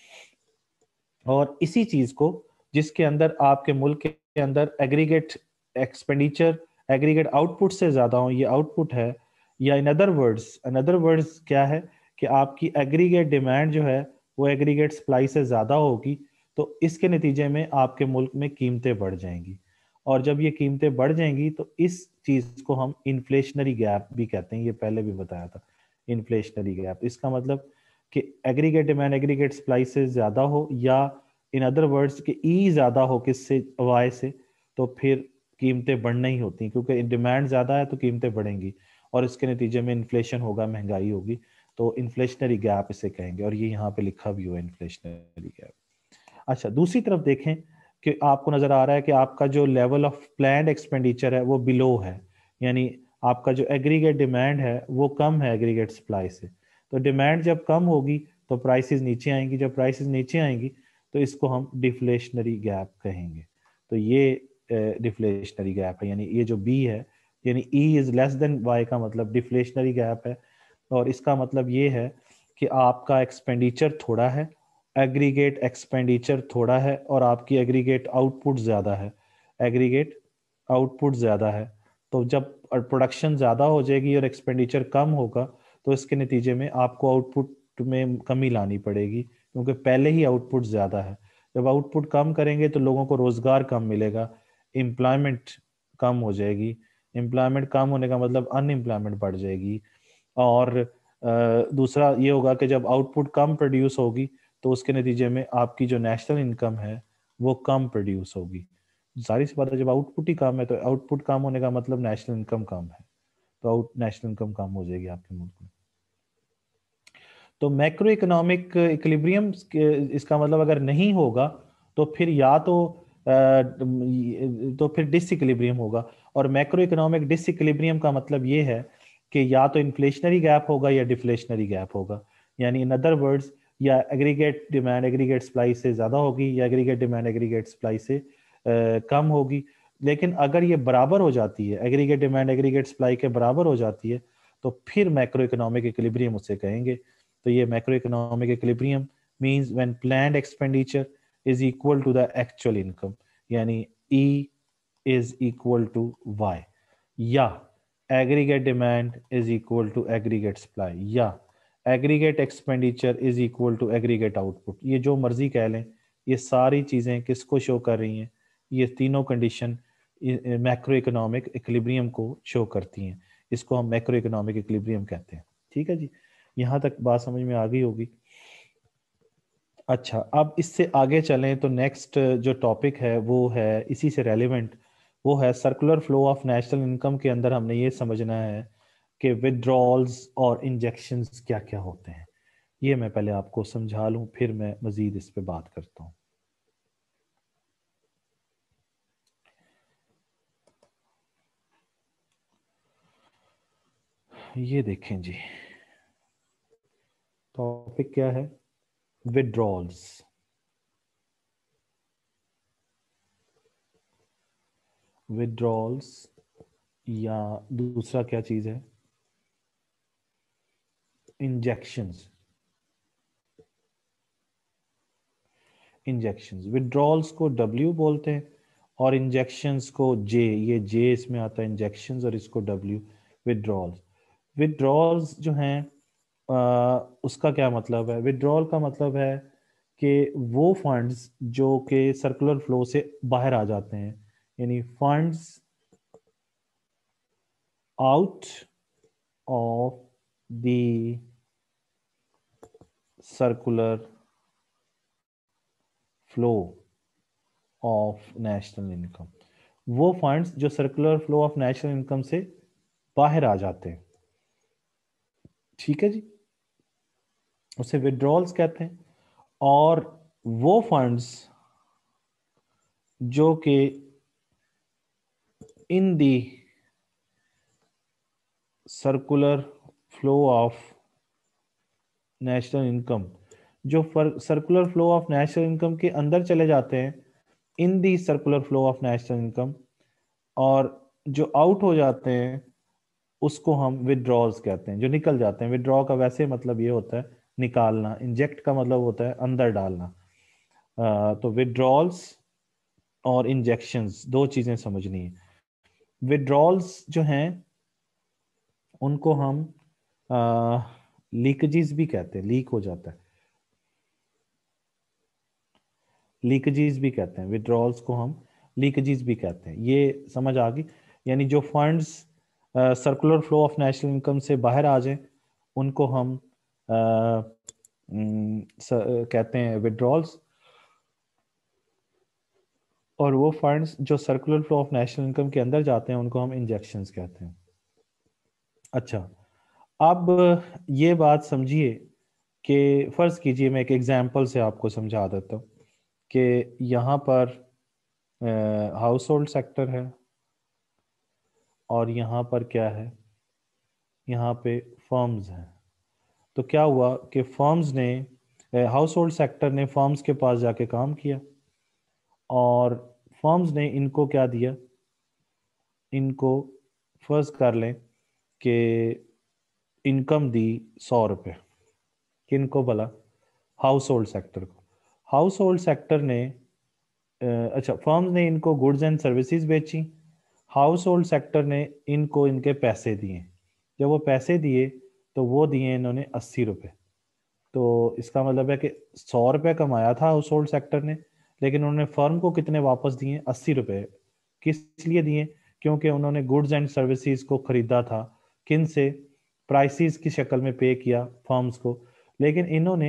और इसी चीज को, जिसके अंदर आपके मुल्क के अंदर एग्रीगेट एक्सपेंडिचर एग्रीगेट आउटपुट से ज्यादा हो, ये आउटपुट है, या in other words another words क्या है कि आपकी एग्रीगेट डिमांड जो है वो एग्रीगेट सप्लाई से ज्यादा होगी, तो इसके नतीजे में आपके मुल्क में कीमतें बढ़ जाएंगी। और जब ये कीमतें बढ़ जाएंगी तो इस चीज को हम इन्फ्लेशनरी गैप भी कहते हैं। ये पहले भी बताया था, इन्फ्लेशनरी गैप। इसका मतलब कि एग्रीगेट डिमांड एग्रीगेट सप्लाई से ज्यादा हो, या इन अदर वर्ड्स कि ई ज्यादा हो किससे, वाई से, तो फिर कीमतें बढ़ना ही होती हैं, क्योंकि डिमांड ज्यादा है तो कीमतें बढ़ेंगी और इसके नतीजे में इन्फ्लेशन होगा, महंगाई होगी। तो इन्फ्लेशनरी गैप इसे कहेंगे, और ये यहाँ पे लिखा भी हुआ है, इन्फ्लेशनरी गैप। अच्छा, दूसरी तरफ देखें कि आपको नजर आ रहा है कि आपका जो लेवल ऑफ प्लान्ड एक्सपेंडिचर है वो बिलो है, यानी आपका जो एग्रीगेट डिमांड है वो कम है एग्रीगेट सप्लाई से। तो डिमांड जब कम होगी तो प्राइसेस नीचे आएंगी, जब प्राइसेस नीचे आएंगी तो इसको हम डिफ्लेशनरी गैप कहेंगे। तो ये डिफ्लेशनरी गैप है, यानी ये जो बी है, यानी E is less than Y का मतलब डिफ्लेशनरी गैप है। और इसका मतलब ये है कि आपका एक्सपेंडिचर थोड़ा है, एग्रीगेट एक्सपेंडिचर थोड़ा है, और आपकी एग्रीगेट आउटपुट ज़्यादा है। एग्रीगेट आउटपुट ज़्यादा है, तो जब प्रोडक्शन ज़्यादा हो जाएगी और एक्सपेंडिचर कम होगा तो इसके नतीजे में आपको आउटपुट में कमी लानी पड़ेगी, क्योंकि पहले ही आउटपुट ज़्यादा है। जब आउटपुट कम करेंगे तो लोगों को रोज़गार कम मिलेगा, एम्प्लॉयमेंट कम हो जाएगी। एम्प्लॉयमेंट कम होने का मतलब अनएम्प्लॉयमेंट बढ़ जाएगी। और अ, दूसरा ये होगा कि जब आउटपुट कम प्रोड्यूस होगी तो उसके नतीजे में आपकी जो नेशनल इनकम है वो कम प्रोड्यूस होगी। सारी सी बात है, जब आउटपुट ही कम है तो आउटपुट कम होने का मतलब नेशनल इनकम कम है, तो आउट नेशनल इनकम कम हो जाएगी आपके मुल्क में। तो मैक्रो इकोनॉमिक इक्विलिब्रियम इसका मतलब अगर नहीं होगा तो फिर या तो अ, तो फिर डिसइक्विलिब्रियम होगा। और मैक्रो इकोनॉमिक डिसइक्विलिब्रियम का मतलब ये है कि या तो इन्फ्लेशनरी गैप होगा या डिफ्लेशनरी गैप होगा। यानी इन अदर वर्ड्स, या एग्रीगेट डिमांड एग्रीगेट सप्लाई से ज़्यादा होगी, या एग्रीगेट डिमांड एग्रीगेट सप्लाई से आ, कम होगी। लेकिन अगर ये बराबर हो जाती है, एग्रीगेट डिमांड एग्रीगेट सप्लाई के बराबर हो जाती है, तो फिर मैक्रो इकोनॉमिक इक्विलिब्रियम उसे कहेंगे। तो ये macroeconomic equilibrium means when planned expenditure is equal to the actual income, यानी E is equal to Y, या aggregate demand is equal to aggregate supply, या aggregate expenditure is equal to aggregate output. ये जो मर्जी कह लें, ये सारी चीज़ें किसको शो कर रही हैं, ये तीनों कंडीशन मैक्रो इकोनॉमिक इक्विलिब्रियम को शो करती हैं। इसको हम मैक्रो इकोनॉमिक इक्विलिब्रियम कहते हैं। ठीक है जी, यहाँ तक बात समझ में आ गई होगी। अच्छा, अब इससे आगे चलें तो नेक्स्ट जो टॉपिक है वो है इसी से रेलिवेंट, वो है circular flow of national income. के अंदर हमने ये समझना है कि विदड्रॉल्स और इंजेक्शंस क्या क्या होते हैं। ये मैं पहले आपको समझा लूं, फिर मैं मजीद इस पे बात करता हूँ। ये देखें जी, टॉपिक क्या है, विदड्रॉल्स। विदड्रॉल्स या दूसरा क्या चीज है, इंजेक्शंस। इंजेक्शंस, विड्रॉल्स को डब्ल्यू बोलते हैं और इंजेक्शंस को जे, ये जे इसमें आता है इंजेक्शंस और इसको डब्ल्यू विड्रॉल्स। विड्रॉल्स जो हैं आ, उसका क्या मतलब है, विड्रॉल का मतलब है कि वो फंड्स जो कि सर्कुलर फ्लो से बाहर आ जाते हैं, यानी funds out of the circular flow of national income, वो फंड्स जो circular flow of national income से बाहर आ जाते हैं। ठीक है जी, उसे विड्रॉल्स कहते हैं। और वो फंड्स जो कि in the circular flow of national income, जो circular flow of national income के अंदर चले जाते हैं, in the circular flow of national income, और जो आउट हो जाते हैं उसको हम विड्रॉल्स कहते हैं, जो निकल जाते हैं। विड्रॉ का वैसे मतलब ये होता है निकालना, इंजेक्ट का मतलब होता है अंदर डालना। अ, तो विड्रॉल्स और इंजेक्शंस दो चीजें समझनी है। विड्रॉल्स जो हैं उनको हम लीकेजेस भी कहते हैं, लीक हो जाता है, लीकेजेस भी कहते हैं। विड्रॉल्स को हम लीकेजेस भी कहते हैं, ये समझ आ गई। यानी जो funds circular flow of national income से बाहर आ जाएं उनको हम अ, हम्म, स- कहते हैं विड्रॉल्स, और वो फंड्स जो circular flow of national income के अंदर जाते हैं उनको हम इंजेक्शंस कहते हैं। अच्छा, अब ये बात समझिए कि फर्ज कीजिए, मैं एक एग्जांपल से आपको समझा देता हूँ कि यहाँ पर हाउस होल्ड सेक्टर है और यहाँ पर क्या है, यहाँ पे फर्म्स हैं। तो क्या हुआ कि फर्म्स ने, हाउस होल्ड सेक्टर ने फर्म्स के पास जाके काम किया और फर्म्स ने इनको क्या दिया, इनको फर्ज कर लें कि इनकम दी सौ रुपये। किनको भला, हाउस होल्ड सेक्टर को। हाउस होल्ड सेक्टर ने अ, अच्छा, फर्म्स ने इनको गुड्स एंड सर्विसेज बेची, हाउस होल्ड सेक्टर ने इनको इनके पैसे दिए। जब वो पैसे दिए तो वो दिए इन्होंने अस्सी रुपये। तो इसका मतलब है कि सौ रुपये कमाया था हाउस होल्ड सेक्टर ने, लेकिन उन्होंने फर्म को कितने वापस दिए, अस्सी रुपये। किस लिए दिए, क्योंकि उन्होंने गुड्स एंड सर्विसेज को खरीदा था, किन से, प्राइसेस की शक्ल में पे किया फर्म्स को, लेकिन इन्होंने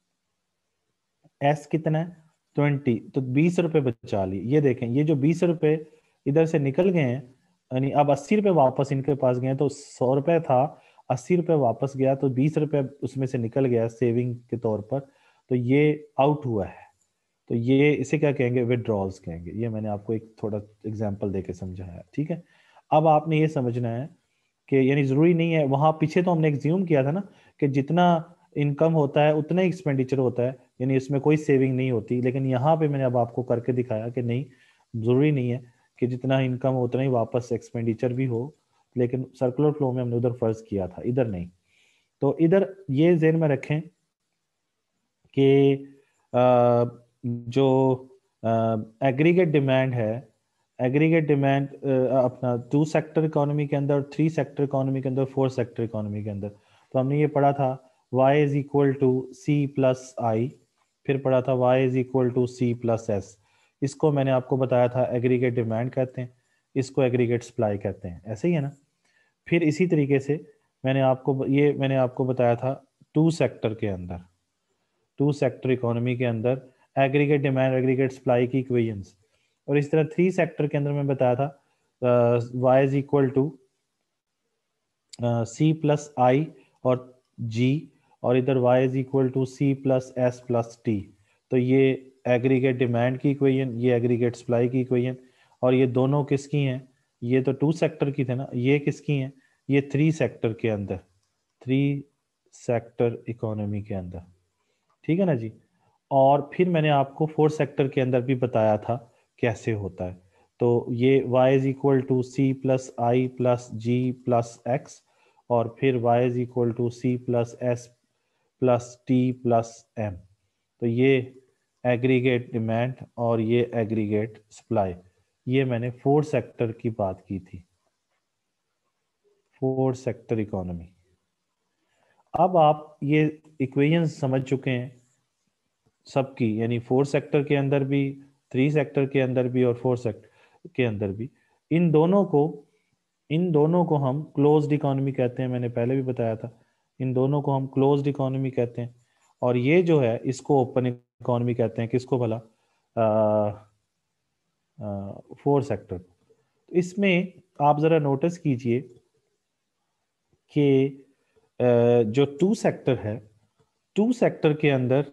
एस कितना है, ट्वेंटी, तो बीस रुपए बचा लिए। ये देखें, ये जो बीस रुपए इधर से निकल गए हैं, यानी अब अस्सी रुपए वापस इनके पास गए हैं, तो सौ रुपए था, अस्सी रुपए वापस गया, तो बीस रुपए उसमें से निकल गया सेविंग के तौर पर, तो ये आउट हुआ है। तो ये इसे क्या कहेंगे, विड्रॉल्स कहेंगे। ये मैंने आपको एक थोड़ा एग्जाम्पल देके समझाया, ठीक है। अब आपने ये समझना है कि यानी जरूरी नहीं है, वहां पीछे तो हमने एग्ज्यूम किया था ना कि जितना इनकम होता है उतना ही एक्सपेंडिचर होता है, यानी इसमें कोई सेविंग नहीं होती, लेकिन यहाँ पे मैंने अब आपको करके दिखाया कि नहीं, जरूरी नहीं है कि जितना इनकम हो उतना ही वापस एक्सपेंडिचर भी हो, लेकिन सर्कुलर फ्लो में हमने उधर फर्ज किया था, इधर नहीं। तो इधर ये ज़हन में रखें कि अ, जो एग्रीगेट डिमांड है, एग्रीगेट डिमांड अपना टू सेक्टर इकोनॉमी के अंदर, थ्री सेक्टर इकोनॉमी के अंदर, फोर सेक्टर इकोनॉमी के अंदर, तो हमने ये पढ़ा था y is equal to C plus I, फिर पढ़ा था y is equal to C plus S. इसको मैंने आपको बताया था एग्रीगेट डिमांड कहते हैं, इसको एग्रीगेट सप्लाई कहते हैं, ऐसे ही है ना। फिर इसी तरीके से मैंने आपको ये मैंने आपको बताया था टू सेक्टर के अंदर, टू सेक्टर इकोनॉमी के अंदर एग्रीगेट डिमांड एग्रीगेट सप्लाई की इक्वेशंस। और इस तरह थ्री सेक्टर के अंदर मैं बताया था Y is equal to C plus I और जी, और इधर Y is equal to C plus S plus T. तो ये एग्रीगेट डिमांड की इक्वेशन, ये एग्रीगेट सप्लाई की इक्वेशन, और ये दोनों किसकी हैं, ये तो टू सेक्टर की थे ना, ये किसकी हैं, ये थ्री सेक्टर के अंदर, थ्री सेक्टर इकोनॉमी के अंदर, ठीक है ना जी। और फिर मैंने आपको फोर्थ सेक्टर के अंदर भी बताया था कैसे होता है। तो ये y is equal to C plus I plus G plus X, और फिर y is equal to C plus S plus T plus M. तो ये एग्रीगेट डिमांड और ये एग्रीगेट सप्लाई, ये मैंने फोर सेक्टर की बात की थी, फोर सेक्टर इकोनॉमी। अब आप ये इक्वेशन समझ चुके हैं सबकी, यानी फोर सेक्टर के अंदर भी, थ्री सेक्टर के अंदर भी और फोर सेक्टर के अंदर भी। इन दोनों को इन दोनों को हम क्लोज्ड इकोनॉमी कहते हैं, मैंने पहले भी बताया था। इन दोनों को हम क्लोज्ड इकोनॉमी कहते हैं, और ये जो है इसको ओपन इकोनॉमी कहते हैं। किसको भला? Four sector. तो इसमें आप जरा नोटिस कीजिए कि जो टू सेक्टर है, टू सेक्टर के अंदर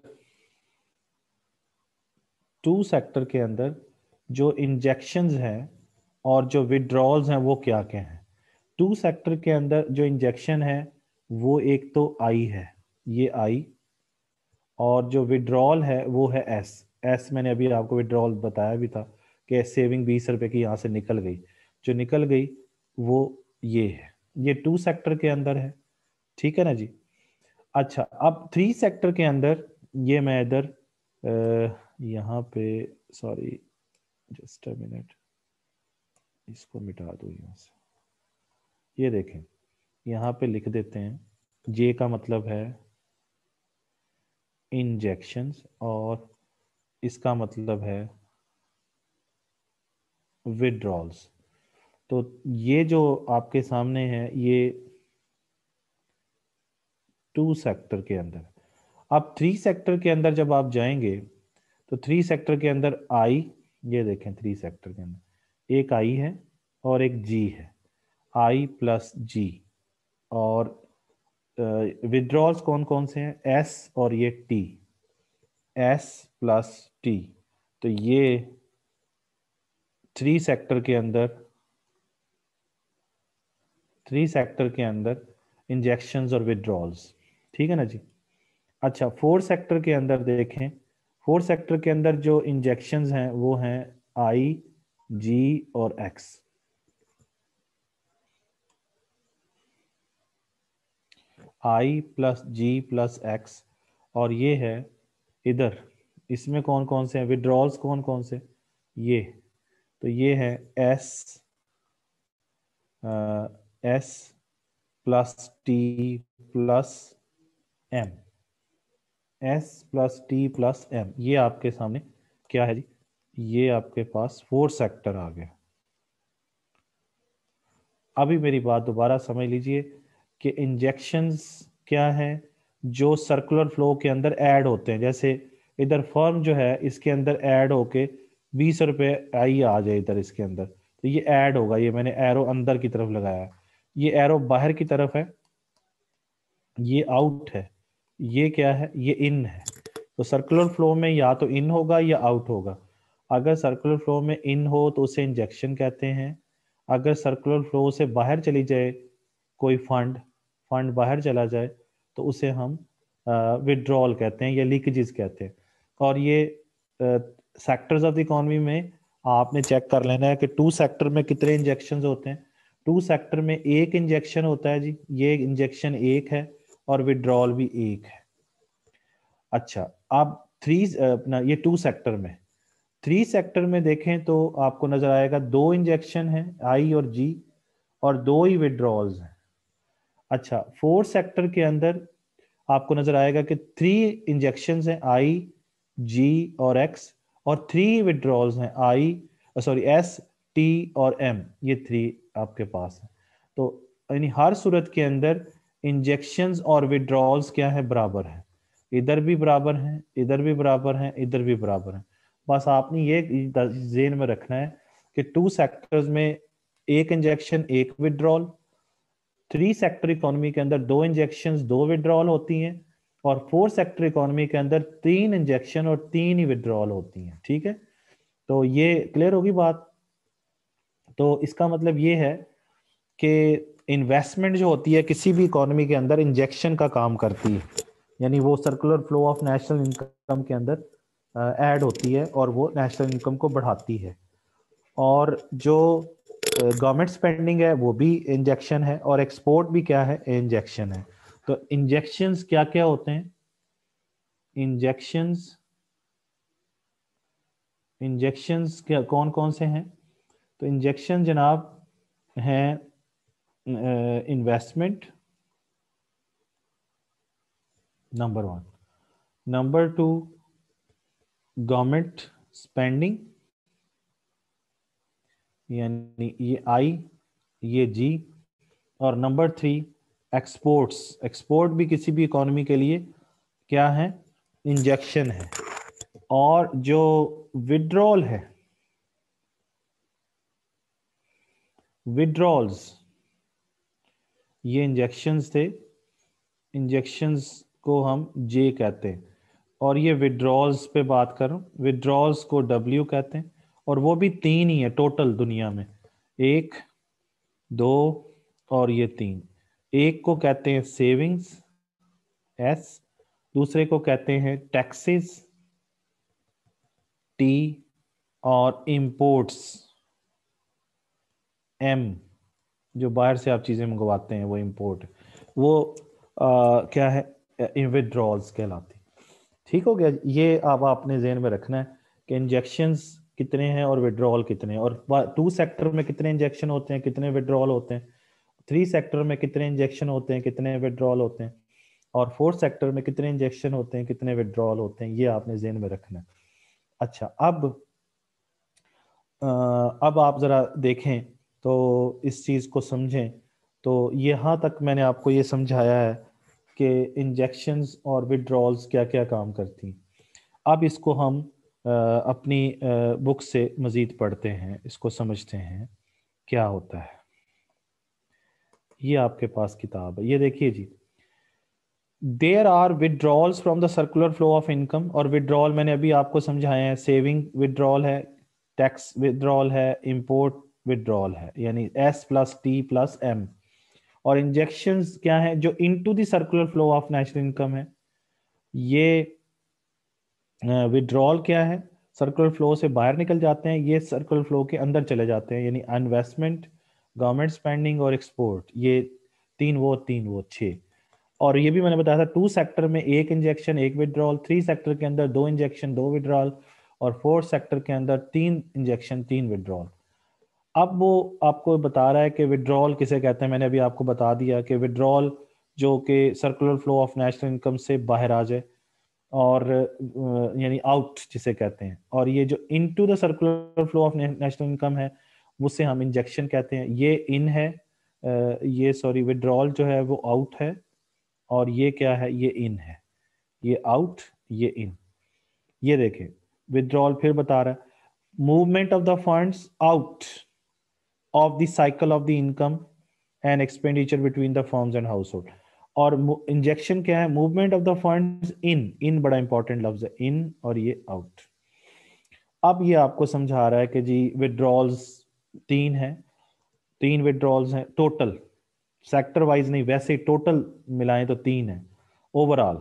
टू सेक्टर के अंदर जो इंजेक्शंस हैं और जो विड्रॉल्स हैं वो क्या क्या हैं। टू सेक्टर के अंदर जो इंजेक्शन है वो एक तो आई है, ये आई, और जो विड्रॉल है वो है एस। एस मैंने अभी आपको विड्रॉल बताया भी था कि सेविंग बीस रुपए की यहाँ से निकल गई, जो निकल गई वो ये है, ये टू सेक्टर के अंदर है। ठीक है ना जी। अच्छा, अब थ्री सेक्टर के अंदर, ये मैं इधर यहाँ पे, सॉरी जस्ट अ मिनट, इसको मिटा दो यहाँ से। ये देखें, यहाँ पे लिख देते हैं, जे का मतलब है इंजेक्शंस और इसका मतलब है विड्रॉल्स। तो ये जो आपके सामने है ये टू सेक्टर के अंदर। अब थ्री सेक्टर के अंदर जब आप जाएंगे तो थ्री सेक्टर के अंदर आई, ये देखें थ्री सेक्टर के अंदर एक आई है और एक जी है, आई प्लस जी। और विड्रॉल्स कौन कौन से हैं? एस और ये टी, एस प्लस टी। तो ये थ्री सेक्टर के अंदर थ्री सेक्टर के अंदर इंजेक्शंस और विड्रॉल्स। ठीक है ना जी। अच्छा, फोर सेक्टर के अंदर देखें, फोर सेक्टर के अंदर जो इंजेक्शंस हैं वो हैं आई, जी और X. I plus G plus X, और ये है इधर, इसमें कौन कौन से हैं विड्रॉल्स, कौन कौन से? ये, तो ये है S, S plus T plus M, S plus T plus M. ये आपके सामने क्या है जी? ये आपके पास फोर सेक्टर आ गया। अभी मेरी बात दोबारा समझ लीजिए कि इंजेक्शंस क्या है? जो सर्कुलर फ्लो के अंदर ऐड होते हैं। जैसे इधर फर्म जो है इसके अंदर ऐड होके बीस रुपए आई आ जाए इधर इसके अंदर, तो ये ऐड होगा। ये मैंने एरो अंदर की तरफ लगाया, ये एरो बाहर की तरफ है, ये आउट है, ये क्या है? ये इन है। तो सर्कुलर फ्लो में या तो इन होगा या आउट होगा। अगर सर्कुलर फ्लो में इन हो तो उसे इंजेक्शन कहते हैं। अगर सर्कुलर फ्लो से बाहर चली जाए कोई फंड फंड बाहर चला जाए तो उसे हम विड्रॉल कहते हैं या लीकेजेस कहते हैं। और ये सेक्टर्स ऑफ द इकोनॉमी में आपने चेक कर लेना है कि टू सेक्टर में कितने इंजेक्शन होते हैं। टू सेक्टर में एक इंजेक्शन होता है जी, ये इंजेक्शन एक है और विड्रॉल भी एक है। अच्छा, अब थ्री अपना ये टू सेक्टर में, थ्री सेक्टर में देखें तो आपको नजर आएगा दो इंजेक्शन है आई और जी, और दो ही विड्रॉल्स हैं। अच्छा, फोर सेक्टर के अंदर आपको नजर आएगा कि थ्री इंजेक्शंस हैं आई, जी और एक्स, और थ्री विड्रॉल्स हैं आई, सॉरी एस, टी और एम, ये थ्री आपके पास है। तो यानी हर सूरत के अंदर इंजेक्शंस और विड्रॉल्स क्या है? बराबर है। इधर भी बराबर हैं, इधर भी बराबर हैं, इधर भी बराबर हैं। बस आपने ये ज़हन में रखना है कि टू सेक्टर्स में एक इंजेक्शन एक विड्रॉल, थ्री सेक्टर इकोनॉमी के अंदर दो इंजेक्शंस दो विड्रॉल होती हैं, और फोर सेक्टर इकोनॉमी के अंदर तीन इंजेक्शन और तीन ही विड्रॉल होती हैं। ठीक है, तो ये क्लियर होगी बात। तो इसका मतलब ये है कि इन्वेस्टमेंट जो होती है किसी भी इकोनॉमी के अंदर इंजेक्शन का काम करती है, यानी वो circular flow of national income के अंदर ऐड होती है और वो नेशनल इनकम को बढ़ाती है। और जो गवर्नमेंट स्पेंडिंग है वो भी इंजेक्शन है, और एक्सपोर्ट भी क्या है, इंजेक्शन है। तो इंजेक्शंस क्या क्या होते हैं? इंजेक्शंस इंजेक्शंस क्या कौन कौन से हैं? तो इंजेक्शन जनाब हैं investment, number one. Number two, government spending, यानी ये आई, ये जी। और नंबर थ्री, एक्सपोर्ट्स। एक्सपोर्ट भी किसी भी इकोनॉमी के लिए क्या है, इंजेक्शन है। और जो विड्रॉल है, विड्रॉल्स, ये इंजेक्शंस थे, इंजेक्शंस को हम जे कहते हैं। और ये विड्रॉल्स पे बात कर रहा हूं, विड्रॉल्स को डब्ल्यू कहते हैं। और वो भी तीन ही है टोटल दुनिया में, एक, दो और ये तीन। एक को कहते हैं सेविंग्स, एस। दूसरे को कहते हैं टैक्सेस, टी। और इंपोर्ट्स, एम। जो बाहर से आप चीजें मंगवाते हैं वो इंपोर्ट, वो आ, क्या है, विड्रॉल्स कहलाती। ठीक हो गया। ये अब आपने जेहन में रखना है कि इंजेक्शंस कितने हैं और विड्रॉल कितने हैं, और टू सेक्टर में कितने इंजेक्शन होते हैं, कितने विड्रॉल होते हैं, थ्री सेक्टर में कितने इंजेक्शन होते हैं, कितने विड्रॉल होते हैं, और फोर्थ सेक्टर में कितने इंजेक्शन होते हैं, कितने विड्रॉल होते हैं। ये आपने जेहन में रखना है। अच्छा, अब अब आप जरा देखें तो इस चीज को समझें। तो यहाँ तक मैंने आपको ये समझाया है कि इंजेक्शंस और विड्रॉल्स क्या क्या काम करती हैं। अब इसको हम अ, अपनी बुक से मजीद पढ़ते हैं, इसको समझते हैं क्या होता है। ये आपके पास किताब है, ये देखिए जी। There are withdrawals from the circular flow of income. और विड्रॉल मैंने अभी आपको समझाया है, सेविंग विड्रॉल है, टैक्स विड्रॉल है, इंपोर्ट विड्रॉल है, यानी S plus T plus M. और इंजेक्शंस क्या है, जो into the circular flow of national income है। ये विड्रॉल क्या है, सर्कुलर फ्लो से बाहर निकल जाते हैं, ये सर्कुलर फ्लो के अंदर चले जाते हैं, यानी इन्वेस्टमेंट, गवर्नमेंट स्पेंडिंग और एक्सपोर्ट। ये तीन वो तीन वो छः। और ये भी मैंने बताया था, टू सेक्टर में एक इंजेक्शन एक विड्रॉल, थ्री सेक्टर के अंदर दो इंजेक्शन दो विड्रॉल, और फोर्थ सेक्टर के अंदर तीन इंजेक्शन तीन विड्रॉल। अब वो आपको बता रहा है कि विड्रॉल किसे कहते हैं। मैंने अभी आपको बता दिया कि विड्रॉल जो कि circular flow of national income से बाहर आ जाए, और अ, यानी आउट जिसे कहते हैं। और ये जो into the circular flow of national income है, उसे हम इंजेक्शन कहते हैं। ये इन है, अ, ये सॉरी विड्रॉल जो है वो आउट है, और ये क्या है, ये इन है। ये आउट, ये इन। ये देखें, विड्रॉल फिर बता रहा है, movement of the funds out of the cycle of the income and expenditure between the firms and हाउस होल्ड। और इंजेक्शन क्या है, movement of the funds in. In बड़ा इंपॉर्टेंट लफ्ज है, इन, और ये आउट। अब ये आपको समझा रहा है कि जी विड्रॉल्स तीन है, तीन विड्रॉल्स हैं टोटल, सेक्टर वाइज नहीं, वैसे टोटल मिलाएं तो तीन है ओवरऑल।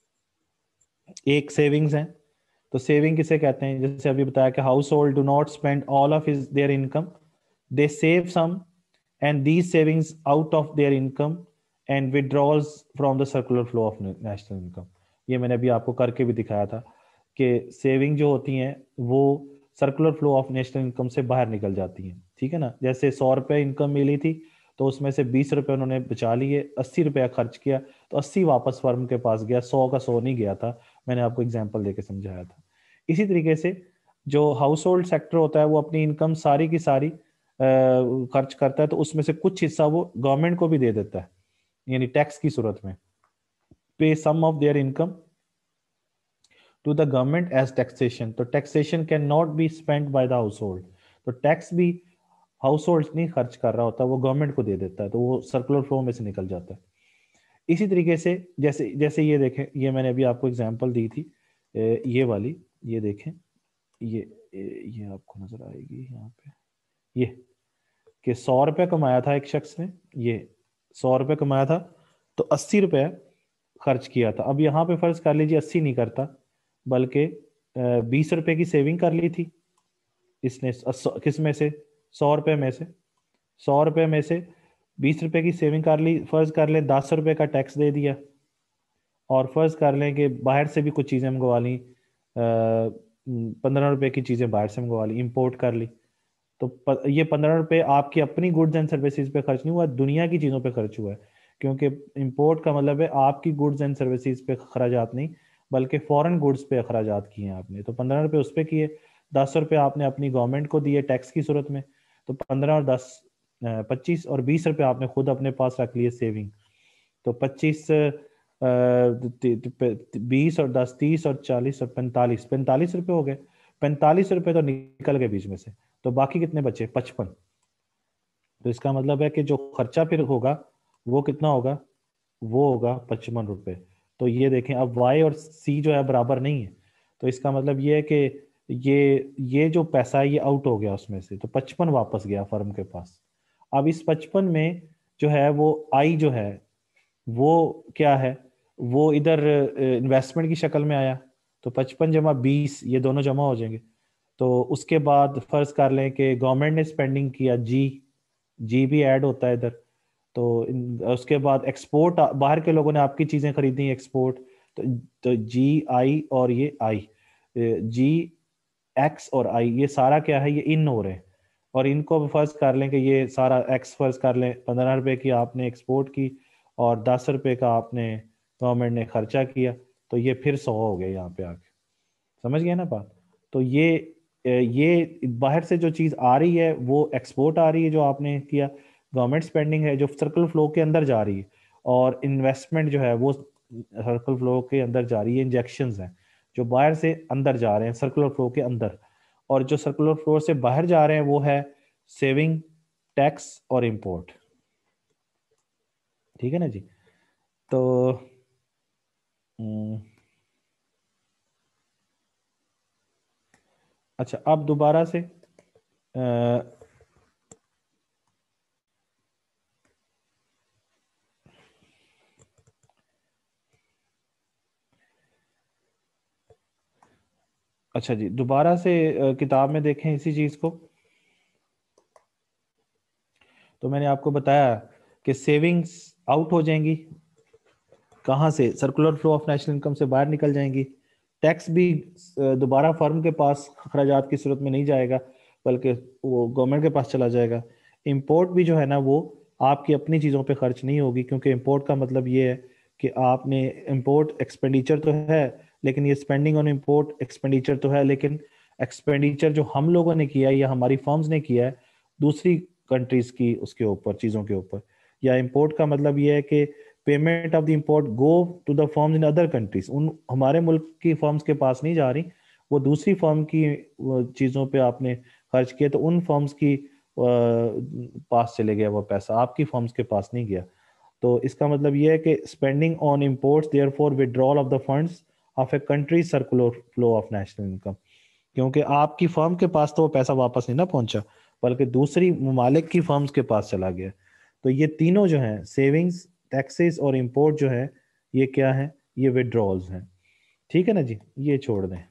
एक सेविंग्स है, तो सेविंग किसे कहते हैं, जैसे अभी बताया कि household do not spend all of his their income, they save some and these savings out of their income and withdrawals from the circular flow of national income. ये मैंने अभी आपको करके भी दिखाया था कि सेविंग जो होती हैं वो circular flow of national income से बाहर निकल जाती हैं। ठीक है ना, जैसे सौ रुपये इनकम मिली थी, तो उसमें से बीस रुपए उन्होंने बचा लिए, अस्सी रुपया खर्च किया, तो अस्सी वापस फर्म के पास गया, सौ का सौ नहीं गया था। मैंने आपको एग्जाम्पल देके समझाया था। इसी तरीके से जो हाउस होल्ड सेक्टर होता है वो अपनी इनकम सारी की सारी खर्च करता है, तो उसमें से कुछ हिस्सा वो गवर्नमेंट को भी दे देता है, यानी टैक्स की सूरत में। Pay some of their income to the government as taxation. तो taxation can not be spend by the household. तो टैक्स भी हाउस होल्ड नहीं खर्च कर रहा होता, वो गवर्नमेंट को दे देता है, तो वो सर्कुलर फ्लो में से निकल जाता है। इसी तरीके से जैसे जैसे ये देखें, ये मैंने अभी आपको एग्जांपल दी थी, ये वाली, ये देखें, ये ये आपको नजर आएगी यहाँ पे, ये कि सौ रुपये कमाया था एक शख्स ने, ये सौ रुपये कमाया था, तो अस्सी रुपये खर्च किया था। अब यहाँ पे फर्ज कर लीजिए अस्सी नहीं करता, बल्कि बीस रुपए की सेविंग कर ली थी, इसने अस- किस में से, सौ रुपये में से, सौ रुपये में से बीस रुपए की सेविंग कर ली, फर्ज कर लें दस रुपए का टैक्स दे दिया, और फर्ज कर लें कि बाहर से भी कुछ चीज़ें मंगवा ली, पंद्रह रुपए की चीज़ें बाहर से मंगवा ली, इंपोर्ट कर ली, तो प, ये पंद्रह रुपए आपकी अपनी गुड्स एंड सर्विसेज पे खर्च नहीं हुआ, दुनिया की चीज़ों पे खर्च हुआ है। क्योंकि इंपोर्ट का मतलब है आपकी गुड्स एंड सर्विसेज पे खराजात नहीं, बल्कि फॉरेन गुड्स पे खराजात किए हैं आपने, तो पंद्रह रुपए उस पे किए, दस रुपए आपने अपनी गवर्नमेंट को दिए टैक्स की सूरत में, तो पंद्रह और दस पच्चीस, और बीस रुपए आपने खुद अपने पास रख लिए सेविंग, तो पच्चीस, बीस और दस तीस और चालीस और पैंतालीस, पैंतालीस रुपए हो गए, पैंतालीस रुपए तो निकल गए बीच में से, तो बाकी कितने बचे, पचपन। तो इसका मतलब है कि जो खर्चा फिर होगा वो कितना होगा, वो होगा पचपन रुपए। तो ये देखें अब वाई और सी जो है बराबर नहीं है, तो इसका मतलब ये है कि ये ये जो पैसा है ये आउट हो गया उसमें से, तो पचपन वापस गया फर्म के पास। अब इस पचपन में जो है वो आई जो है वो क्या है, वो इधर इन्वेस्टमेंट की शक्ल में आया, तो पचपन जमा बीस ये दोनों जमा हो जाएंगे। तो उसके बाद फर्ज कर लें कि गवर्नमेंट ने स्पेंडिंग किया, जी जी भी ऐड होता है इधर, तो इन, उसके बाद एक्सपोर्ट, बाहर के लोगों ने आपकी चीजें खरीदी एक्सपोर्ट, तो, तो जी आई और ये आई, जी एक्स और आई ये सारा क्या है, ये इन हो रहे हैं, और इनको फर्ज कर लें कि ये सारा एक्स फर्ज कर लें, पंद्रह रुपए की आपने एक्सपोर्ट की और दस रुपए का आपने गवर्नमेंट ने खर्चा किया, तो ये फिर सौ हो गए यहाँ पे आके, समझ गए ना बात। तो ये ये बाहर से जो चीज़ आ रही है वो एक्सपोर्ट आ रही है जो आपने किया, गवर्नमेंट स्पेंडिंग है जो सर्कल फ्लो के अंदर जा रही है, और इन्वेस्टमेंट जो है वो सर्कल फ्लो के अंदर जा रही है, इंजेक्शंस हैं जो बाहर से अंदर जा रहे हैं सर्कुलर फ्लो के अंदर, और जो सर्कुलर फ्लो से बाहर जा रहे हैं वो है सेविंग, टैक्स और इंपोर्ट। ठीक है ना जी। तो हम्म, अच्छा अब दोबारा से अ, अच्छा जी दोबारा से अ, किताब में देखें इसी चीज को, तो मैंने आपको बताया कि सेविंग्स आउट हो जाएंगी, कहाँ से, circular flow of national income से बाहर निकल जाएंगी, टैक्स भी अ, दोबारा फर्म के पास खराजात की सूरत में नहीं जाएगा, बल्कि वो गवर्नमेंट के पास चला जाएगा। इंपोर्ट भी जो है ना वो आपकी अपनी चीज़ों पे खर्च नहीं होगी, क्योंकि इंपोर्ट का मतलब ये है कि आपने इंपोर्ट एक्सपेंडिचर तो है, लेकिन ये स्पेंडिंग ऑन इंपोर्ट एक्सपेंडिचर तो है, लेकिन एक्सपेंडिचर जो हम लोगों ने किया है या हमारी फर्म्स ने किया है दूसरी कंट्रीज की उसके ऊपर चीज़ों के ऊपर, या इंपोर्ट का मतलब ये है कि payment of the import go to the firms in other countries, उन हमारे मुल्क की फर्म्स के पास नहीं जा रही, वो दूसरी फर्म की चीज़ों पे आपने खर्च किया, तो उन फर्म्स की अ, पास चले गया वो पैसा, आपकी फर्म्स के पास नहीं गया। तो इसका मतलब ये है कि spending on imports therefore withdrawal of the funds of a country circular flow of national income, क्योंकि आपकी फर्म के पास तो वो पैसा वापस नहीं ना पहुंचा, बल्कि दूसरी ममालिक की फर्म्स के पास चला गया। तो ये तीनों जो हैं सेविंग्स, टैक्सेस और इंपोर्ट जो है ये क्या है, ये विड्रॉल्स हैं। ठीक है ना जी, ये छोड़ दें।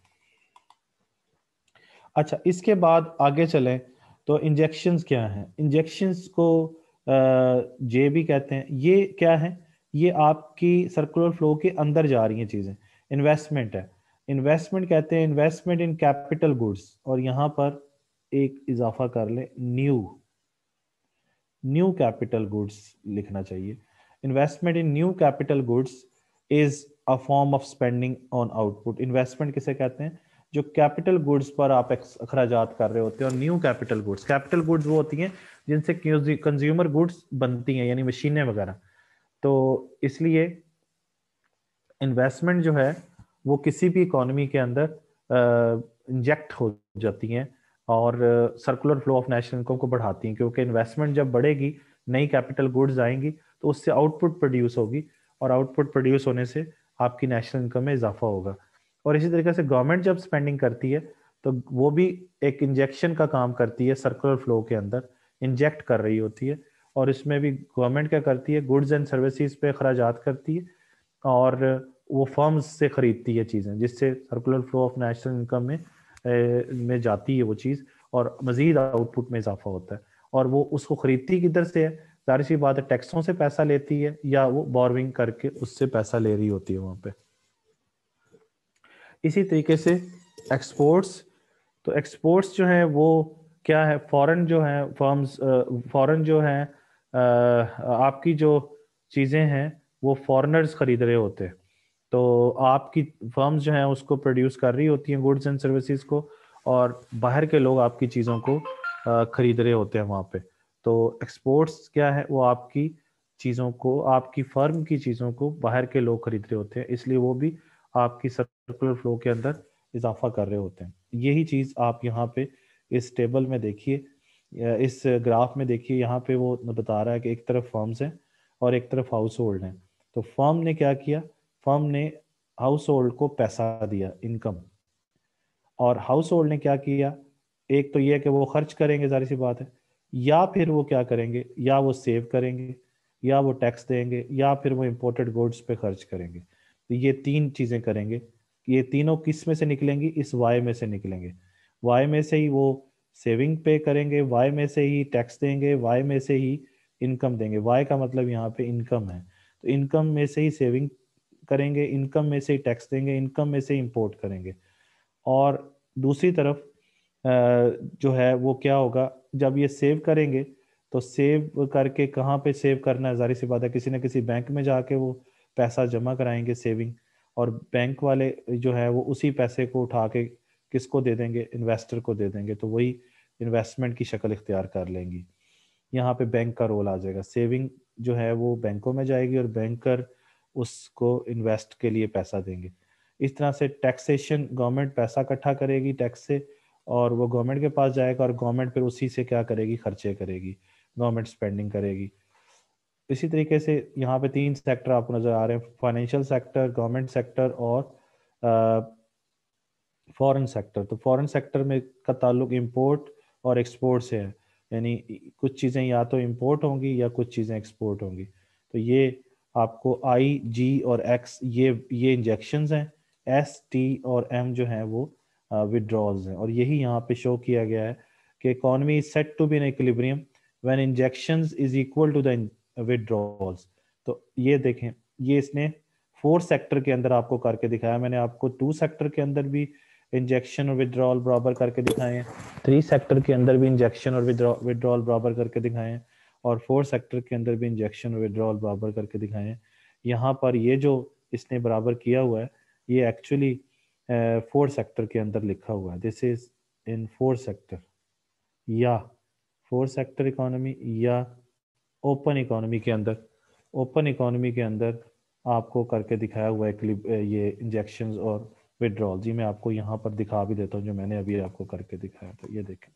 अच्छा इसके बाद आगे चलें, तो इंजेक्शंस क्या हैं, इंजेक्शंस को जे भी कहते हैं, ये क्या है, ये आपकी सर्कुलर फ्लो के अंदर जा रही हैं चीज़ें, इन्वेस्टमेंट है, इन्वेस्टमेंट कहते हैं इन्वेस्टमेंट इन कैपिटल गुड्स, और यहाँ पर एक इजाफा कर ले न्यू, न्यू कैपिटल गुड्स लिखना चाहिए। Investment in new capital goods is a form of spending on output. Investment किसे कहते हैं, जो कैपिटल गुड्स पर आप अखराजात कर रहे होते हैं, और new capital goods, capital goods वो होती हैं जिनसे कंज्यूमर गुड्स बनती हैं, यानी मशीनें वगैरह। तो इसलिए इन्वेस्टमेंट जो है वो किसी भी इकोनॉमी के अंदर इंजेक्ट हो जाती हैं और circular flow of national income को बढ़ाती हैं, क्योंकि इन्वेस्टमेंट जब बढ़ेगी नई कैपिटल गुड्स आएंगी तो उससे आउटपुट प्रोड्यूस होगी, और आउटपुट प्रोड्यूस होने से आपकी नेशनल इनकम में इजाफा होगा। और इसी तरीके से गवर्नमेंट जब स्पेंडिंग करती है तो वो भी एक इंजेक्शन का काम करती है, सर्कुलर फ्लो के अंदर इंजेक्ट कर रही होती है, और इसमें भी गवर्नमेंट क्या करती है, गुड्स एंड सर्विसेज पे अखराजात करती है, और वो फर्म्स से खरीदती है चीज़ें, जिससे circular flow of national income में ए, में जाती है वो चीज़, और मजीद आउटपुट में इजाफा होता है, और वो उसको खरीदती किधर से है, जाहिर सी बात है टैक्सों से पैसा लेती है या वो बोरविंग करके उससे पैसा ले रही होती है वहां पे। इसी तरीके से एक्सपोर्ट्स, तो एक्सपोर्ट्स जो है वो क्या है, फॉरेन जो है फर्म्स, फॉरेन जो है अ, आपकी जो चीज़ें हैं वो फॉरेनर्स खरीद रहे होते हैं, तो आपकी फर्म्स जो हैं उसको प्रोड्यूस कर रही होती हैं गुड्स एंड सर्विसेज को, और बाहर के लोग आपकी चीज़ों को अ, खरीद रहे होते हैं वहाँ पे। तो एक्सपोर्ट्स क्या है, वो आपकी चीज़ों को, आपकी फर्म की चीज़ों को बाहर के लोग खरीद रहे होते हैं, इसलिए वो भी आपकी सर्कुलर फ्लो के अंदर इजाफा कर रहे होते हैं। यही चीज़ आप यहाँ पे इस टेबल में देखिए, इस ग्राफ में देखिए, यहाँ पे वो बता रहा है कि एक तरफ फर्म्स हैं और एक तरफ हाउस होल्ड हैं। तो फर्म ने क्या किया, फर्म ने हाउस होल्ड को पैसा दिया, इनकम, और हाउस होल्ड ने क्या किया, एक तो ये है कि वो खर्च करेंगे, जाहिर सी बात है, या फिर वो क्या करेंगे, या वो सेव करेंगे, या वो टैक्स देंगे, या फिर वो इम्पोर्टेड गुड्स पे खर्च करेंगे। तो ये तीन चीज़ें करेंगे। ये तीनों किस में से निकलेंगी, इस वाई में से निकलेंगे। वाई में से ही वो सेविंग पे करेंगे, वाई में से ही टैक्स देंगे, वाई में से ही इनकम देंगे। वाई का मतलब यहाँ पे इनकम है, तो इनकम में से ही सेविंग करेंगे, इनकम में से ही टैक्स देंगे, इनकम में से इंपोर्ट करेंगे। और दूसरी तरफ जो है वो क्या होगा, जब ये सेव करेंगे तो सेव करके कहाँ पे सेव करना है, जाहिर सी बात है किसी न किसी बैंक में जाके वो पैसा जमा कराएंगे सेविंग, और बैंक वाले जो है वो उसी पैसे को उठा के किसको दे देंगे, इन्वेस्टर को दे देंगे, तो वही इन्वेस्टमेंट की शक्ल इख्तियार कर लेंगी। यहाँ पे बैंक का रोल आ जाएगा, सेविंग जो है वो बैंकों में जाएगी और बैंकर उसको इन्वेस्ट के लिए पैसा देंगे। इस तरह से टैक्सेशन, गवर्नमेंट पैसा इकट्ठा करेगी टैक्स से, और वो गवर्नमेंट के पास जाएगा, और गवर्नमेंट फिर उसी से क्या करेगी, खर्चे करेगी, गवर्नमेंट स्पेंडिंग करेगी। इसी तरीके से यहाँ पे तीन सेक्टर आपको नजर आ रहे हैं, फाइनेंशियल सेक्टर, गवर्नमेंट सेक्टर और फॉरेन सेक्टर। तो फॉरेन सेक्टर में का ताल्लुक इंपोर्ट और एक्सपोर्ट से है, यानी कुछ चीज़ें या तो इंपोर्ट होंगी या कुछ चीज़ें एक्सपोर्ट होंगी। तो ये आपको आई, जी और एक्स, ये ये इंजेक्शंस हैं, एस, टी और एम जो हैं वो विड्रॉल्स हैं। और यही यहाँ पे शो किया गया है कि economy is set to be in equilibrium when injections is equal to the withdrawals. तो ये देखें, ये इसने फोर सेक्टर के अंदर आपको करके दिखाया, मैंने आपको टू सेक्टर के अंदर भी इंजेक्शन और विड्रॉल बराबर करके दिखाए हैं, थ्री सेक्टर के अंदर भी इंजेक्शन और विड्रॉल बराबर करके दिखाए हैं, और फोर सेक्टर के अंदर भी इंजेक्शन और विड्रॉल बराबर करके दिखाए हैं। यहाँ पर ये जो इसने बराबर किया हुआ है, ये एक्चुअली फोर सेक्टर के अंदर लिखा हुआ है, this is in four sector, या फोर सेक्टर इकोनॉमी या ओपन इकोनॉमी के अंदर। ओपन इकोनॉमी के अंदर आपको करके दिखाया हुआ है ये इंजेक्शंस और विड्रॉल। जी मैं आपको यहाँ पर दिखा भी देता हूँ जो मैंने अभी आपको करके दिखाया था, ये देखें,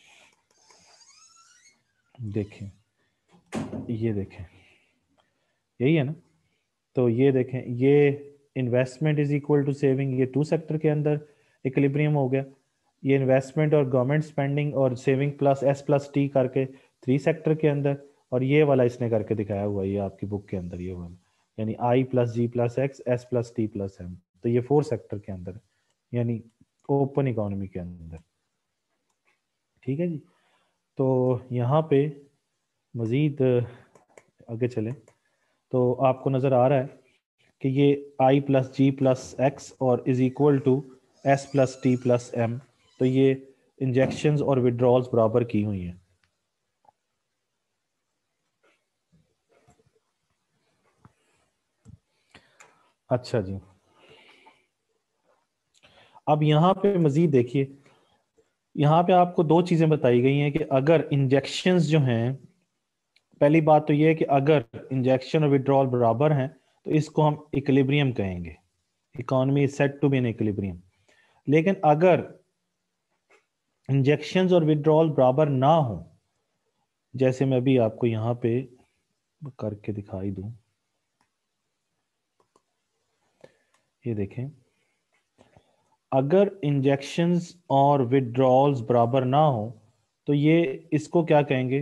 देखें, ये देखें, यही है ना। तो ये देखें, ये investment is equal to saving, ये टू सेक्टर के अंदर इक्विलिब्रियम हो गया। ये इन्वेस्टमेंट और गवर्नमेंट स्पेंडिंग और saving plus S plus T करके थ्री सेक्टर के अंदर, और ये वाला इसने करके दिखाया हुआ है ये आपकी बुक के अंदर, ये वाला यानी I plus G plus X, S plus T plus M, तो ये फोर सेक्टर के अंदर यानी ओपन इकोनॉमी के अंदर। ठीक है जी। तो यहाँ पे मज़ीद आगे चलें तो आपको नज़र आ रहा है कि ये I plus G plus X और is equal to S plus T plus M, तो ये इंजेक्शंस और विड्रॉल्स बराबर की हुई हैं। अच्छा जी, अब यहाँ पे मजीद देखिए, यहाँ पे आपको दो चीज़ें बताई गई हैं कि अगर इंजेक्शंस जो हैं, पहली बात तो ये है कि अगर इंजेक्शन और विड्रॉल बराबर हैं तो इसको हम इक्विलिब्रियम कहेंगे, economy is set to be in equilibrium. लेकिन अगर इंजेक्शंस और विड्रॉल बराबर ना हो, जैसे मैं अभी आपको यहाँ पे करके दिखाई दूं, ये देखें, अगर इंजेक्शंस और विड्रॉल्स बराबर ना हो तो ये इसको क्या कहेंगे,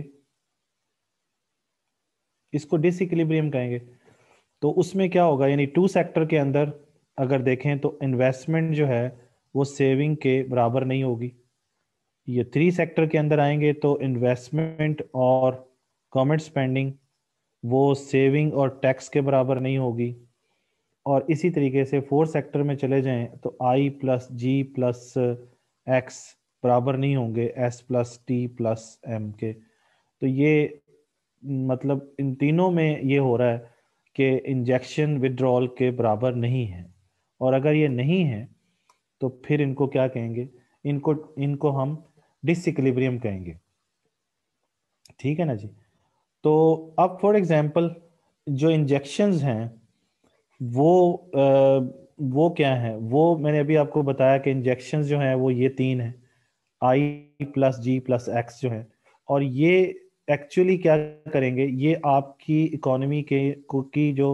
इसको डिसइक्विलिब्रियम कहेंगे। तो उसमें क्या होगा, यानी टू सेक्टर के अंदर अगर देखें तो इन्वेस्टमेंट जो है वो सेविंग के बराबर नहीं होगी, ये थ्री सेक्टर के अंदर आएंगे तो इन्वेस्टमेंट और गवर्नमेंट स्पेंडिंग वो सेविंग और टैक्स के बराबर नहीं होगी। और इसी तरीके से फोर्थ सेक्टर में चले जाएं तो I plus G plus X बराबर नहीं होंगे S plus T plus M के। तो ये मतलब इन तीनों में ये हो रहा है कि इंजेक्शन विड्रॉल के बराबर नहीं है। और अगर ये नहीं है तो फिर इनको क्या कहेंगे, इनको इनको हम डिसइक्विलिब्रियम कहेंगे। ठीक है ना जी। तो अब फॉर एग्जांपल जो इंजेक्शंस हैं वो आ, वो क्या है, वो मैंने अभी आपको बताया कि इंजेक्शंस जो हैं वो ये तीन है, I plus G plus X जो है। और ये एक्चुअली क्या करेंगे, ये आपकी इकोनॉमी के को की जो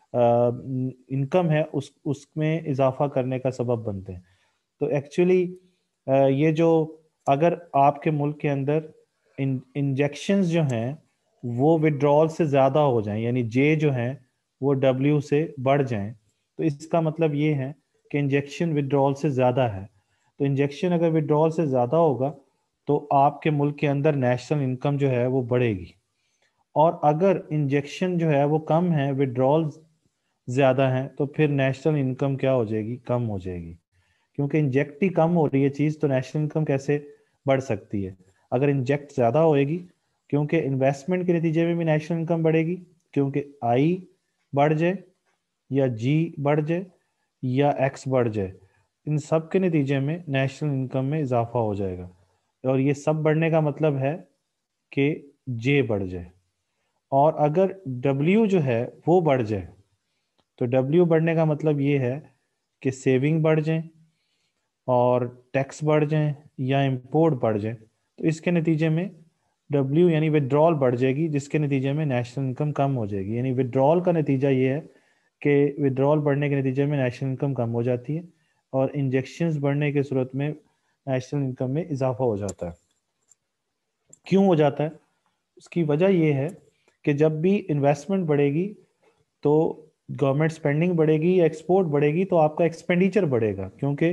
इनकम है उस उसमें इजाफा करने का सबब बनते हैं। तो एक्चुअली ये जो अगर आपके मुल्क के अंदर इन इंजेक्शंस जो हैं वो विड्रॉल से ज़्यादा हो जाएं, यानी जे जो है वो डब्ल्यू से बढ़ जाएं, तो इसका मतलब ये है कि इंजेक्शन विड्रॉल से ज़्यादा है। तो इंजेक्शन अगर विड्रॉल से ज़्यादा होगा तो आपके मुल्क के अंदर नेशनल इनकम जो है वो बढ़ेगी। और अगर इंजेक्शन जो है वो कम है, विड्रॉल ज़्यादा है, तो फिर नेशनल इनकम क्या हो जाएगी, कम हो जाएगी। क्योंकि इंजेक्ट ही कम हो रही है चीज़ तो नेशनल इनकम कैसे बढ़ सकती है। अगर इंजेक्ट ज़्यादा होएगी, क्योंकि इन्वेस्टमेंट के नतीजे में भी नेशनल इनकम बढ़ेगी, क्योंकि आई बढ़ जाए या जी बढ़ जाए या एक्स बढ़ जाए, इन सब के नतीजे में नेशनल इनकम में इजाफा हो जाएगा। और ये सब बढ़ने का मतलब है कि जे बढ़ जाए। और अगर डब्ल्यू जो है वो बढ़ जाए तो डब्ल्यू बढ़ने का मतलब ये है कि सेविंग बढ़ जाए और टैक्स बढ़ जाए या इंपोर्ट बढ़ जाए। तो इसके नतीजे में डब्ल्यू यानी विड्रॉल बढ़ जाएगी, जिसके नतीजे में नेशनल इनकम कम हो जाएगी। यानी विड्रॉल का नतीजा ये है कि विड्रॉल बढ़ने के नतीजे में नेशनल इनकम कम हो जाती है और इंजेक्शंस बढ़ने की सूरत में नेशनल इनकम में इजाफा हो जाता है। क्यों हो जाता है? उसकी वजह यह है कि जब भी इन्वेस्टमेंट बढ़ेगी तो गवर्नमेंट स्पेंडिंग बढ़ेगी या एक्सपोर्ट बढ़ेगी तो आपका एक्सपेंडिचर बढ़ेगा। क्योंकि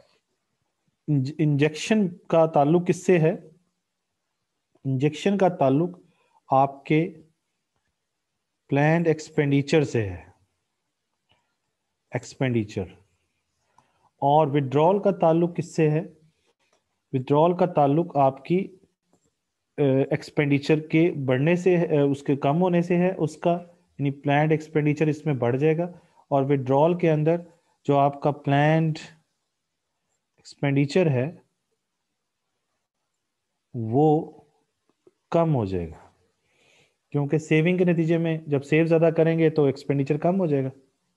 इंजेक्शन का ताल्लुक किससे है? इंजेक्शन का ताल्लुक आपके प्लान्ड एक्सपेंडिचर से है, एक्सपेंडिचर। और विड्रॉल का ताल्लुक किससे है? विड्रॉल का ताल्लुक आपकी एक्सपेंडिचर के बढ़ने से है, उसके कम होने से है उसका, यानी प्लान्ड एक्सपेंडिचर इसमें बढ़ जाएगा। और विड्रॉल के अंदर जो आपका प्लान्ड एक्सपेंडिचर है वो कम हो जाएगा, क्योंकि सेविंग के नतीजे में जब सेव ज़्यादा करेंगे तो एक्सपेंडिचर कम हो जाएगा,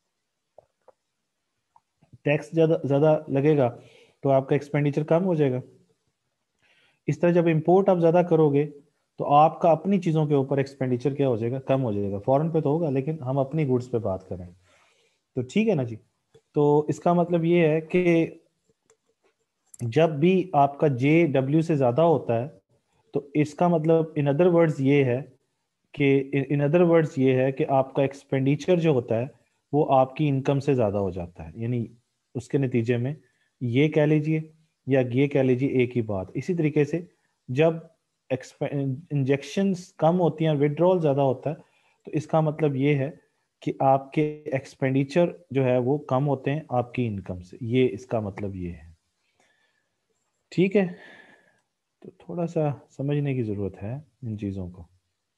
टैक्स ज़्यादा ज़्यादा लगेगा तो आपका एक्सपेंडिचर कम हो जाएगा। इस तरह जब इंपोर्ट आप ज़्यादा करोगे तो आपका अपनी चीज़ों के ऊपर एक्सपेंडिचर क्या हो जाएगा, कम हो जाएगा। फॉरेन पे तो होगा लेकिन हम अपनी गुड्स पे बात करें तो ठीक है ना जी। तो इसका मतलब ये है कि जब भी आपका जे डब्ल्यू से ज़्यादा होता है तो इसका मतलब इन अदर वर्ड्स ये है कि इन अदर वर्ड्स ये है कि आपका एक्सपेंडिचर जो होता है वो आपकी इनकम से ज़्यादा हो जाता है। यानी उसके नतीजे में ये कह लीजिए या ये कह लीजिए एक ही बात। इसी तरीके से जब इंजेक्शंस कम होती हैं, विड्रॉल ज़्यादा होता है, तो इसका मतलब ये है कि आपके एक्सपेंडिचर जो है वो कम होते हैं आपकी इनकम से। ये इसका मतलब ये है। ठीक है, तो थोड़ा सा समझने की ज़रूरत है इन चीज़ों को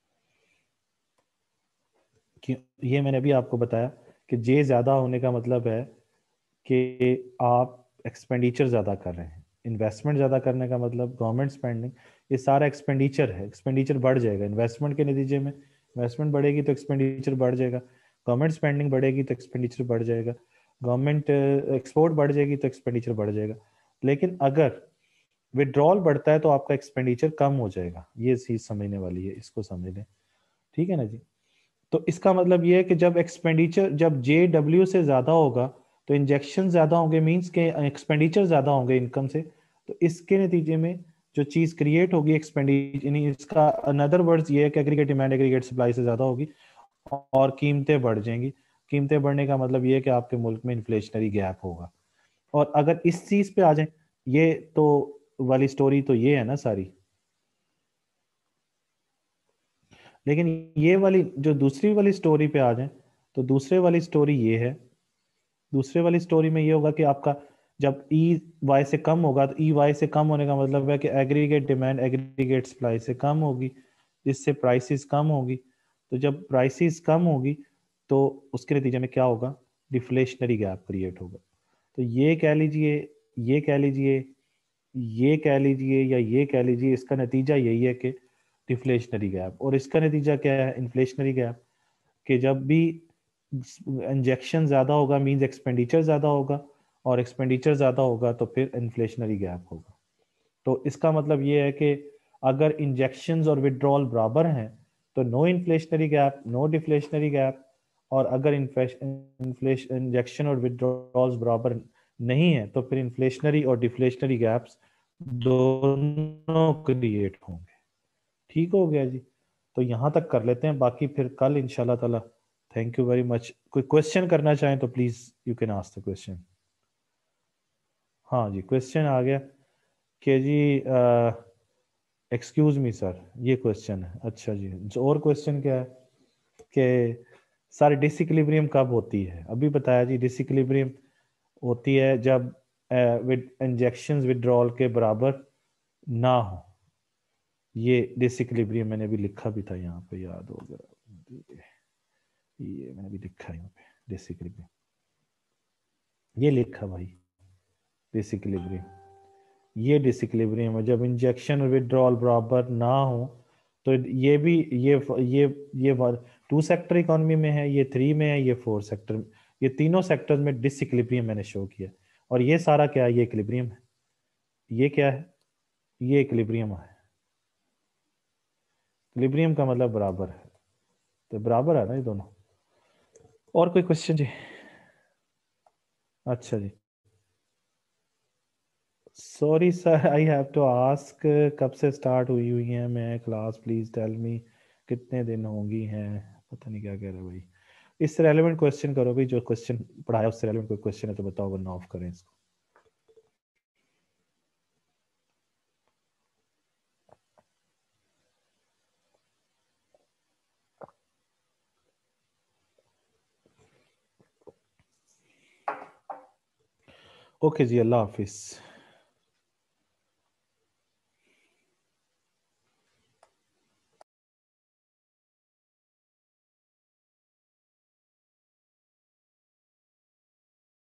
कि ये मैंने अभी आपको बताया कि जे ज़्यादा होने का मतलब है कि आप एक्सपेंडिचर ज़्यादा कर रहे हैं। इन्वेस्टमेंट ज़्यादा करने का मतलब गवर्नमेंट स्पेंडिंग, ये सारा एक्सपेंडिचर है। एक्सपेंडिचर बढ़ जाएगा इन्वेस्टमेंट के नतीजे में, इन्वेस्टमेंट बढ़ेगी तो एक्सपेंडिचर बढ़ जाएगा। गवर्नमेंट स्पेंडिंग बढ़ेगी तो एक्सपेंडिचर बढ़ जाएगा। गवर्नमेंट एक्सपोर्ट बढ़ जाएगी तो एक्सपेंडिचर बढ़ जाएगा। लेकिन अगर विड्रॉल बढ़ता है तो आपका एक्सपेंडिचर कम हो जाएगा। ये चीज़ समझने वाली है, इसको समझ लें। ठीक है ना जी। तो इसका मतलब ये है कि जब एक्सपेंडिचर जब जे डब्ल्यू से ज़्यादा होगा तो इंजेक्शन ज़्यादा होंगे, मींस के एक्सपेंडिचर ज़्यादा होंगे इनकम से। तो इसके नतीजे में जो चीज़ क्रिएट होगी एक्सपेंडिचर, यानी इसका अनदर वर्ड्स ये है कि एग्रीगेट डिमांड एग्रीगेट सप्लाई से ज़्यादा होगी और कीमतें बढ़ जाएंगी। कीमतें बढ़ने का मतलब ये है कि आपके मुल्क में इन्फ्लेशनरी गैप होगा। और अगर इस चीज़ पे आ जाए, ये तो वाली स्टोरी तो ये है ना सारी, लेकिन ये वाली जो दूसरी वाली स्टोरी पे आ जाए तो दूसरे वाली स्टोरी ये है, दूसरे वाली स्टोरी में ये होगा कि आपका जब ई वाई से कम होगा तो ई वाई से कम होने का मतलब है कि एग्रीगेट डिमांड एग्रीगेट सप्लाई से कम होगी, जिससे प्राइसेस कम होगी। तो जब प्राइसेस कम होगी तो उसके नतीजे में क्या होगा, डिफ्लेशनरी गैप क्रिएट होगा। तो ये कह लीजिए, ये कह लीजिए, ये कह लीजिए या ये कह लीजिए, इसका नतीजा यही है कि डिफ्लेशनरी गैप। और इसका नतीजा क्या है, इन्फ्लेशनरी गैप, कि जब भी इंजेक्शन ज़्यादा होगा मींस एक्सपेंडिचर ज़्यादा होगा, और एक्सपेंडिचर ज़्यादा होगा तो फिर इन्फ्लेशनरी गैप होगा। तो इसका मतलब ये है कि अगर इंजेक्शंस और विड्रॉल बराबर हैं तो no inflationary gap, no deflationary gap. और अगर इन्फ्लेशन इंजेक्शन और विड्रॉल्स बराबर नहीं है तो फिर इन्फ्लेशनरी और डिफ्लेशनरी गैप्स दोनों क्रिएट होंगे। ठीक हो गया जी। तो यहाँ तक कर लेते हैं, बाकी फिर कल इंशाल्लाह ताला। Thank you very much. कोई क्वेश्चन करना चाहें तो please you can ask the question. हाँ जी, क्वेश्चन आ गया कि जी एक्सक्यूज मी सर, ये क्वेश्चन है। अच्छा जी, जो और क्वेश्चन क्या है कि सर डिसइक्विलिब्रियम कब होती है? अभी बताया जी, डिसइक्विलिब्रियम होती है जब विद इंजेक्शंस विड्रॉल के बराबर ना हो। ये डिसइक्विलिब्रियम मैंने अभी लिखा भी था यहाँ पे, याद होगा, ये मैंने भी लिखा है यहाँ पे डिसइक्विलिब्रियम, ये लिखा भाई डिसइक्विलिब्रियम। ये डिसइक्विलिब्रियम है जब इंजेक्शन और विड्रॉल बराबर ना हो। तो ये भी ये ये ये टू सेक्टर इकोनॉमी में है, ये थ्री में है, ये फोर सेक्टर, ये तीनों सेक्टर में डिसइक्विलिब्रियम मैंने शो किया। और ये सारा क्या है, ये इक्विलिब्रियम है। ये क्या है, ये इक्विलिब्रियम है। इक्विलिब्रियम का मतलब बराबर है, तो बराबर है ना ये दोनों। और कोई क्वेश्चन जी? अच्छा जी, sorry sir I have to ask, कब से स्टार्ट हुई हुई है मैं क्लास, प्लीज टेल मी कितने दिन होंगी हैं? पता नहीं क्या कह रहा है भाई। इससे रेलेवेंट क्वेश्चन करो भाई, जो क्वेश्चन पढ़ाया उससे रेलेवेंट कोई क्वेश्चन है तो बताओ, वरना ऑफ करें इसको। ओके जी, अल्लाह हाफिज़।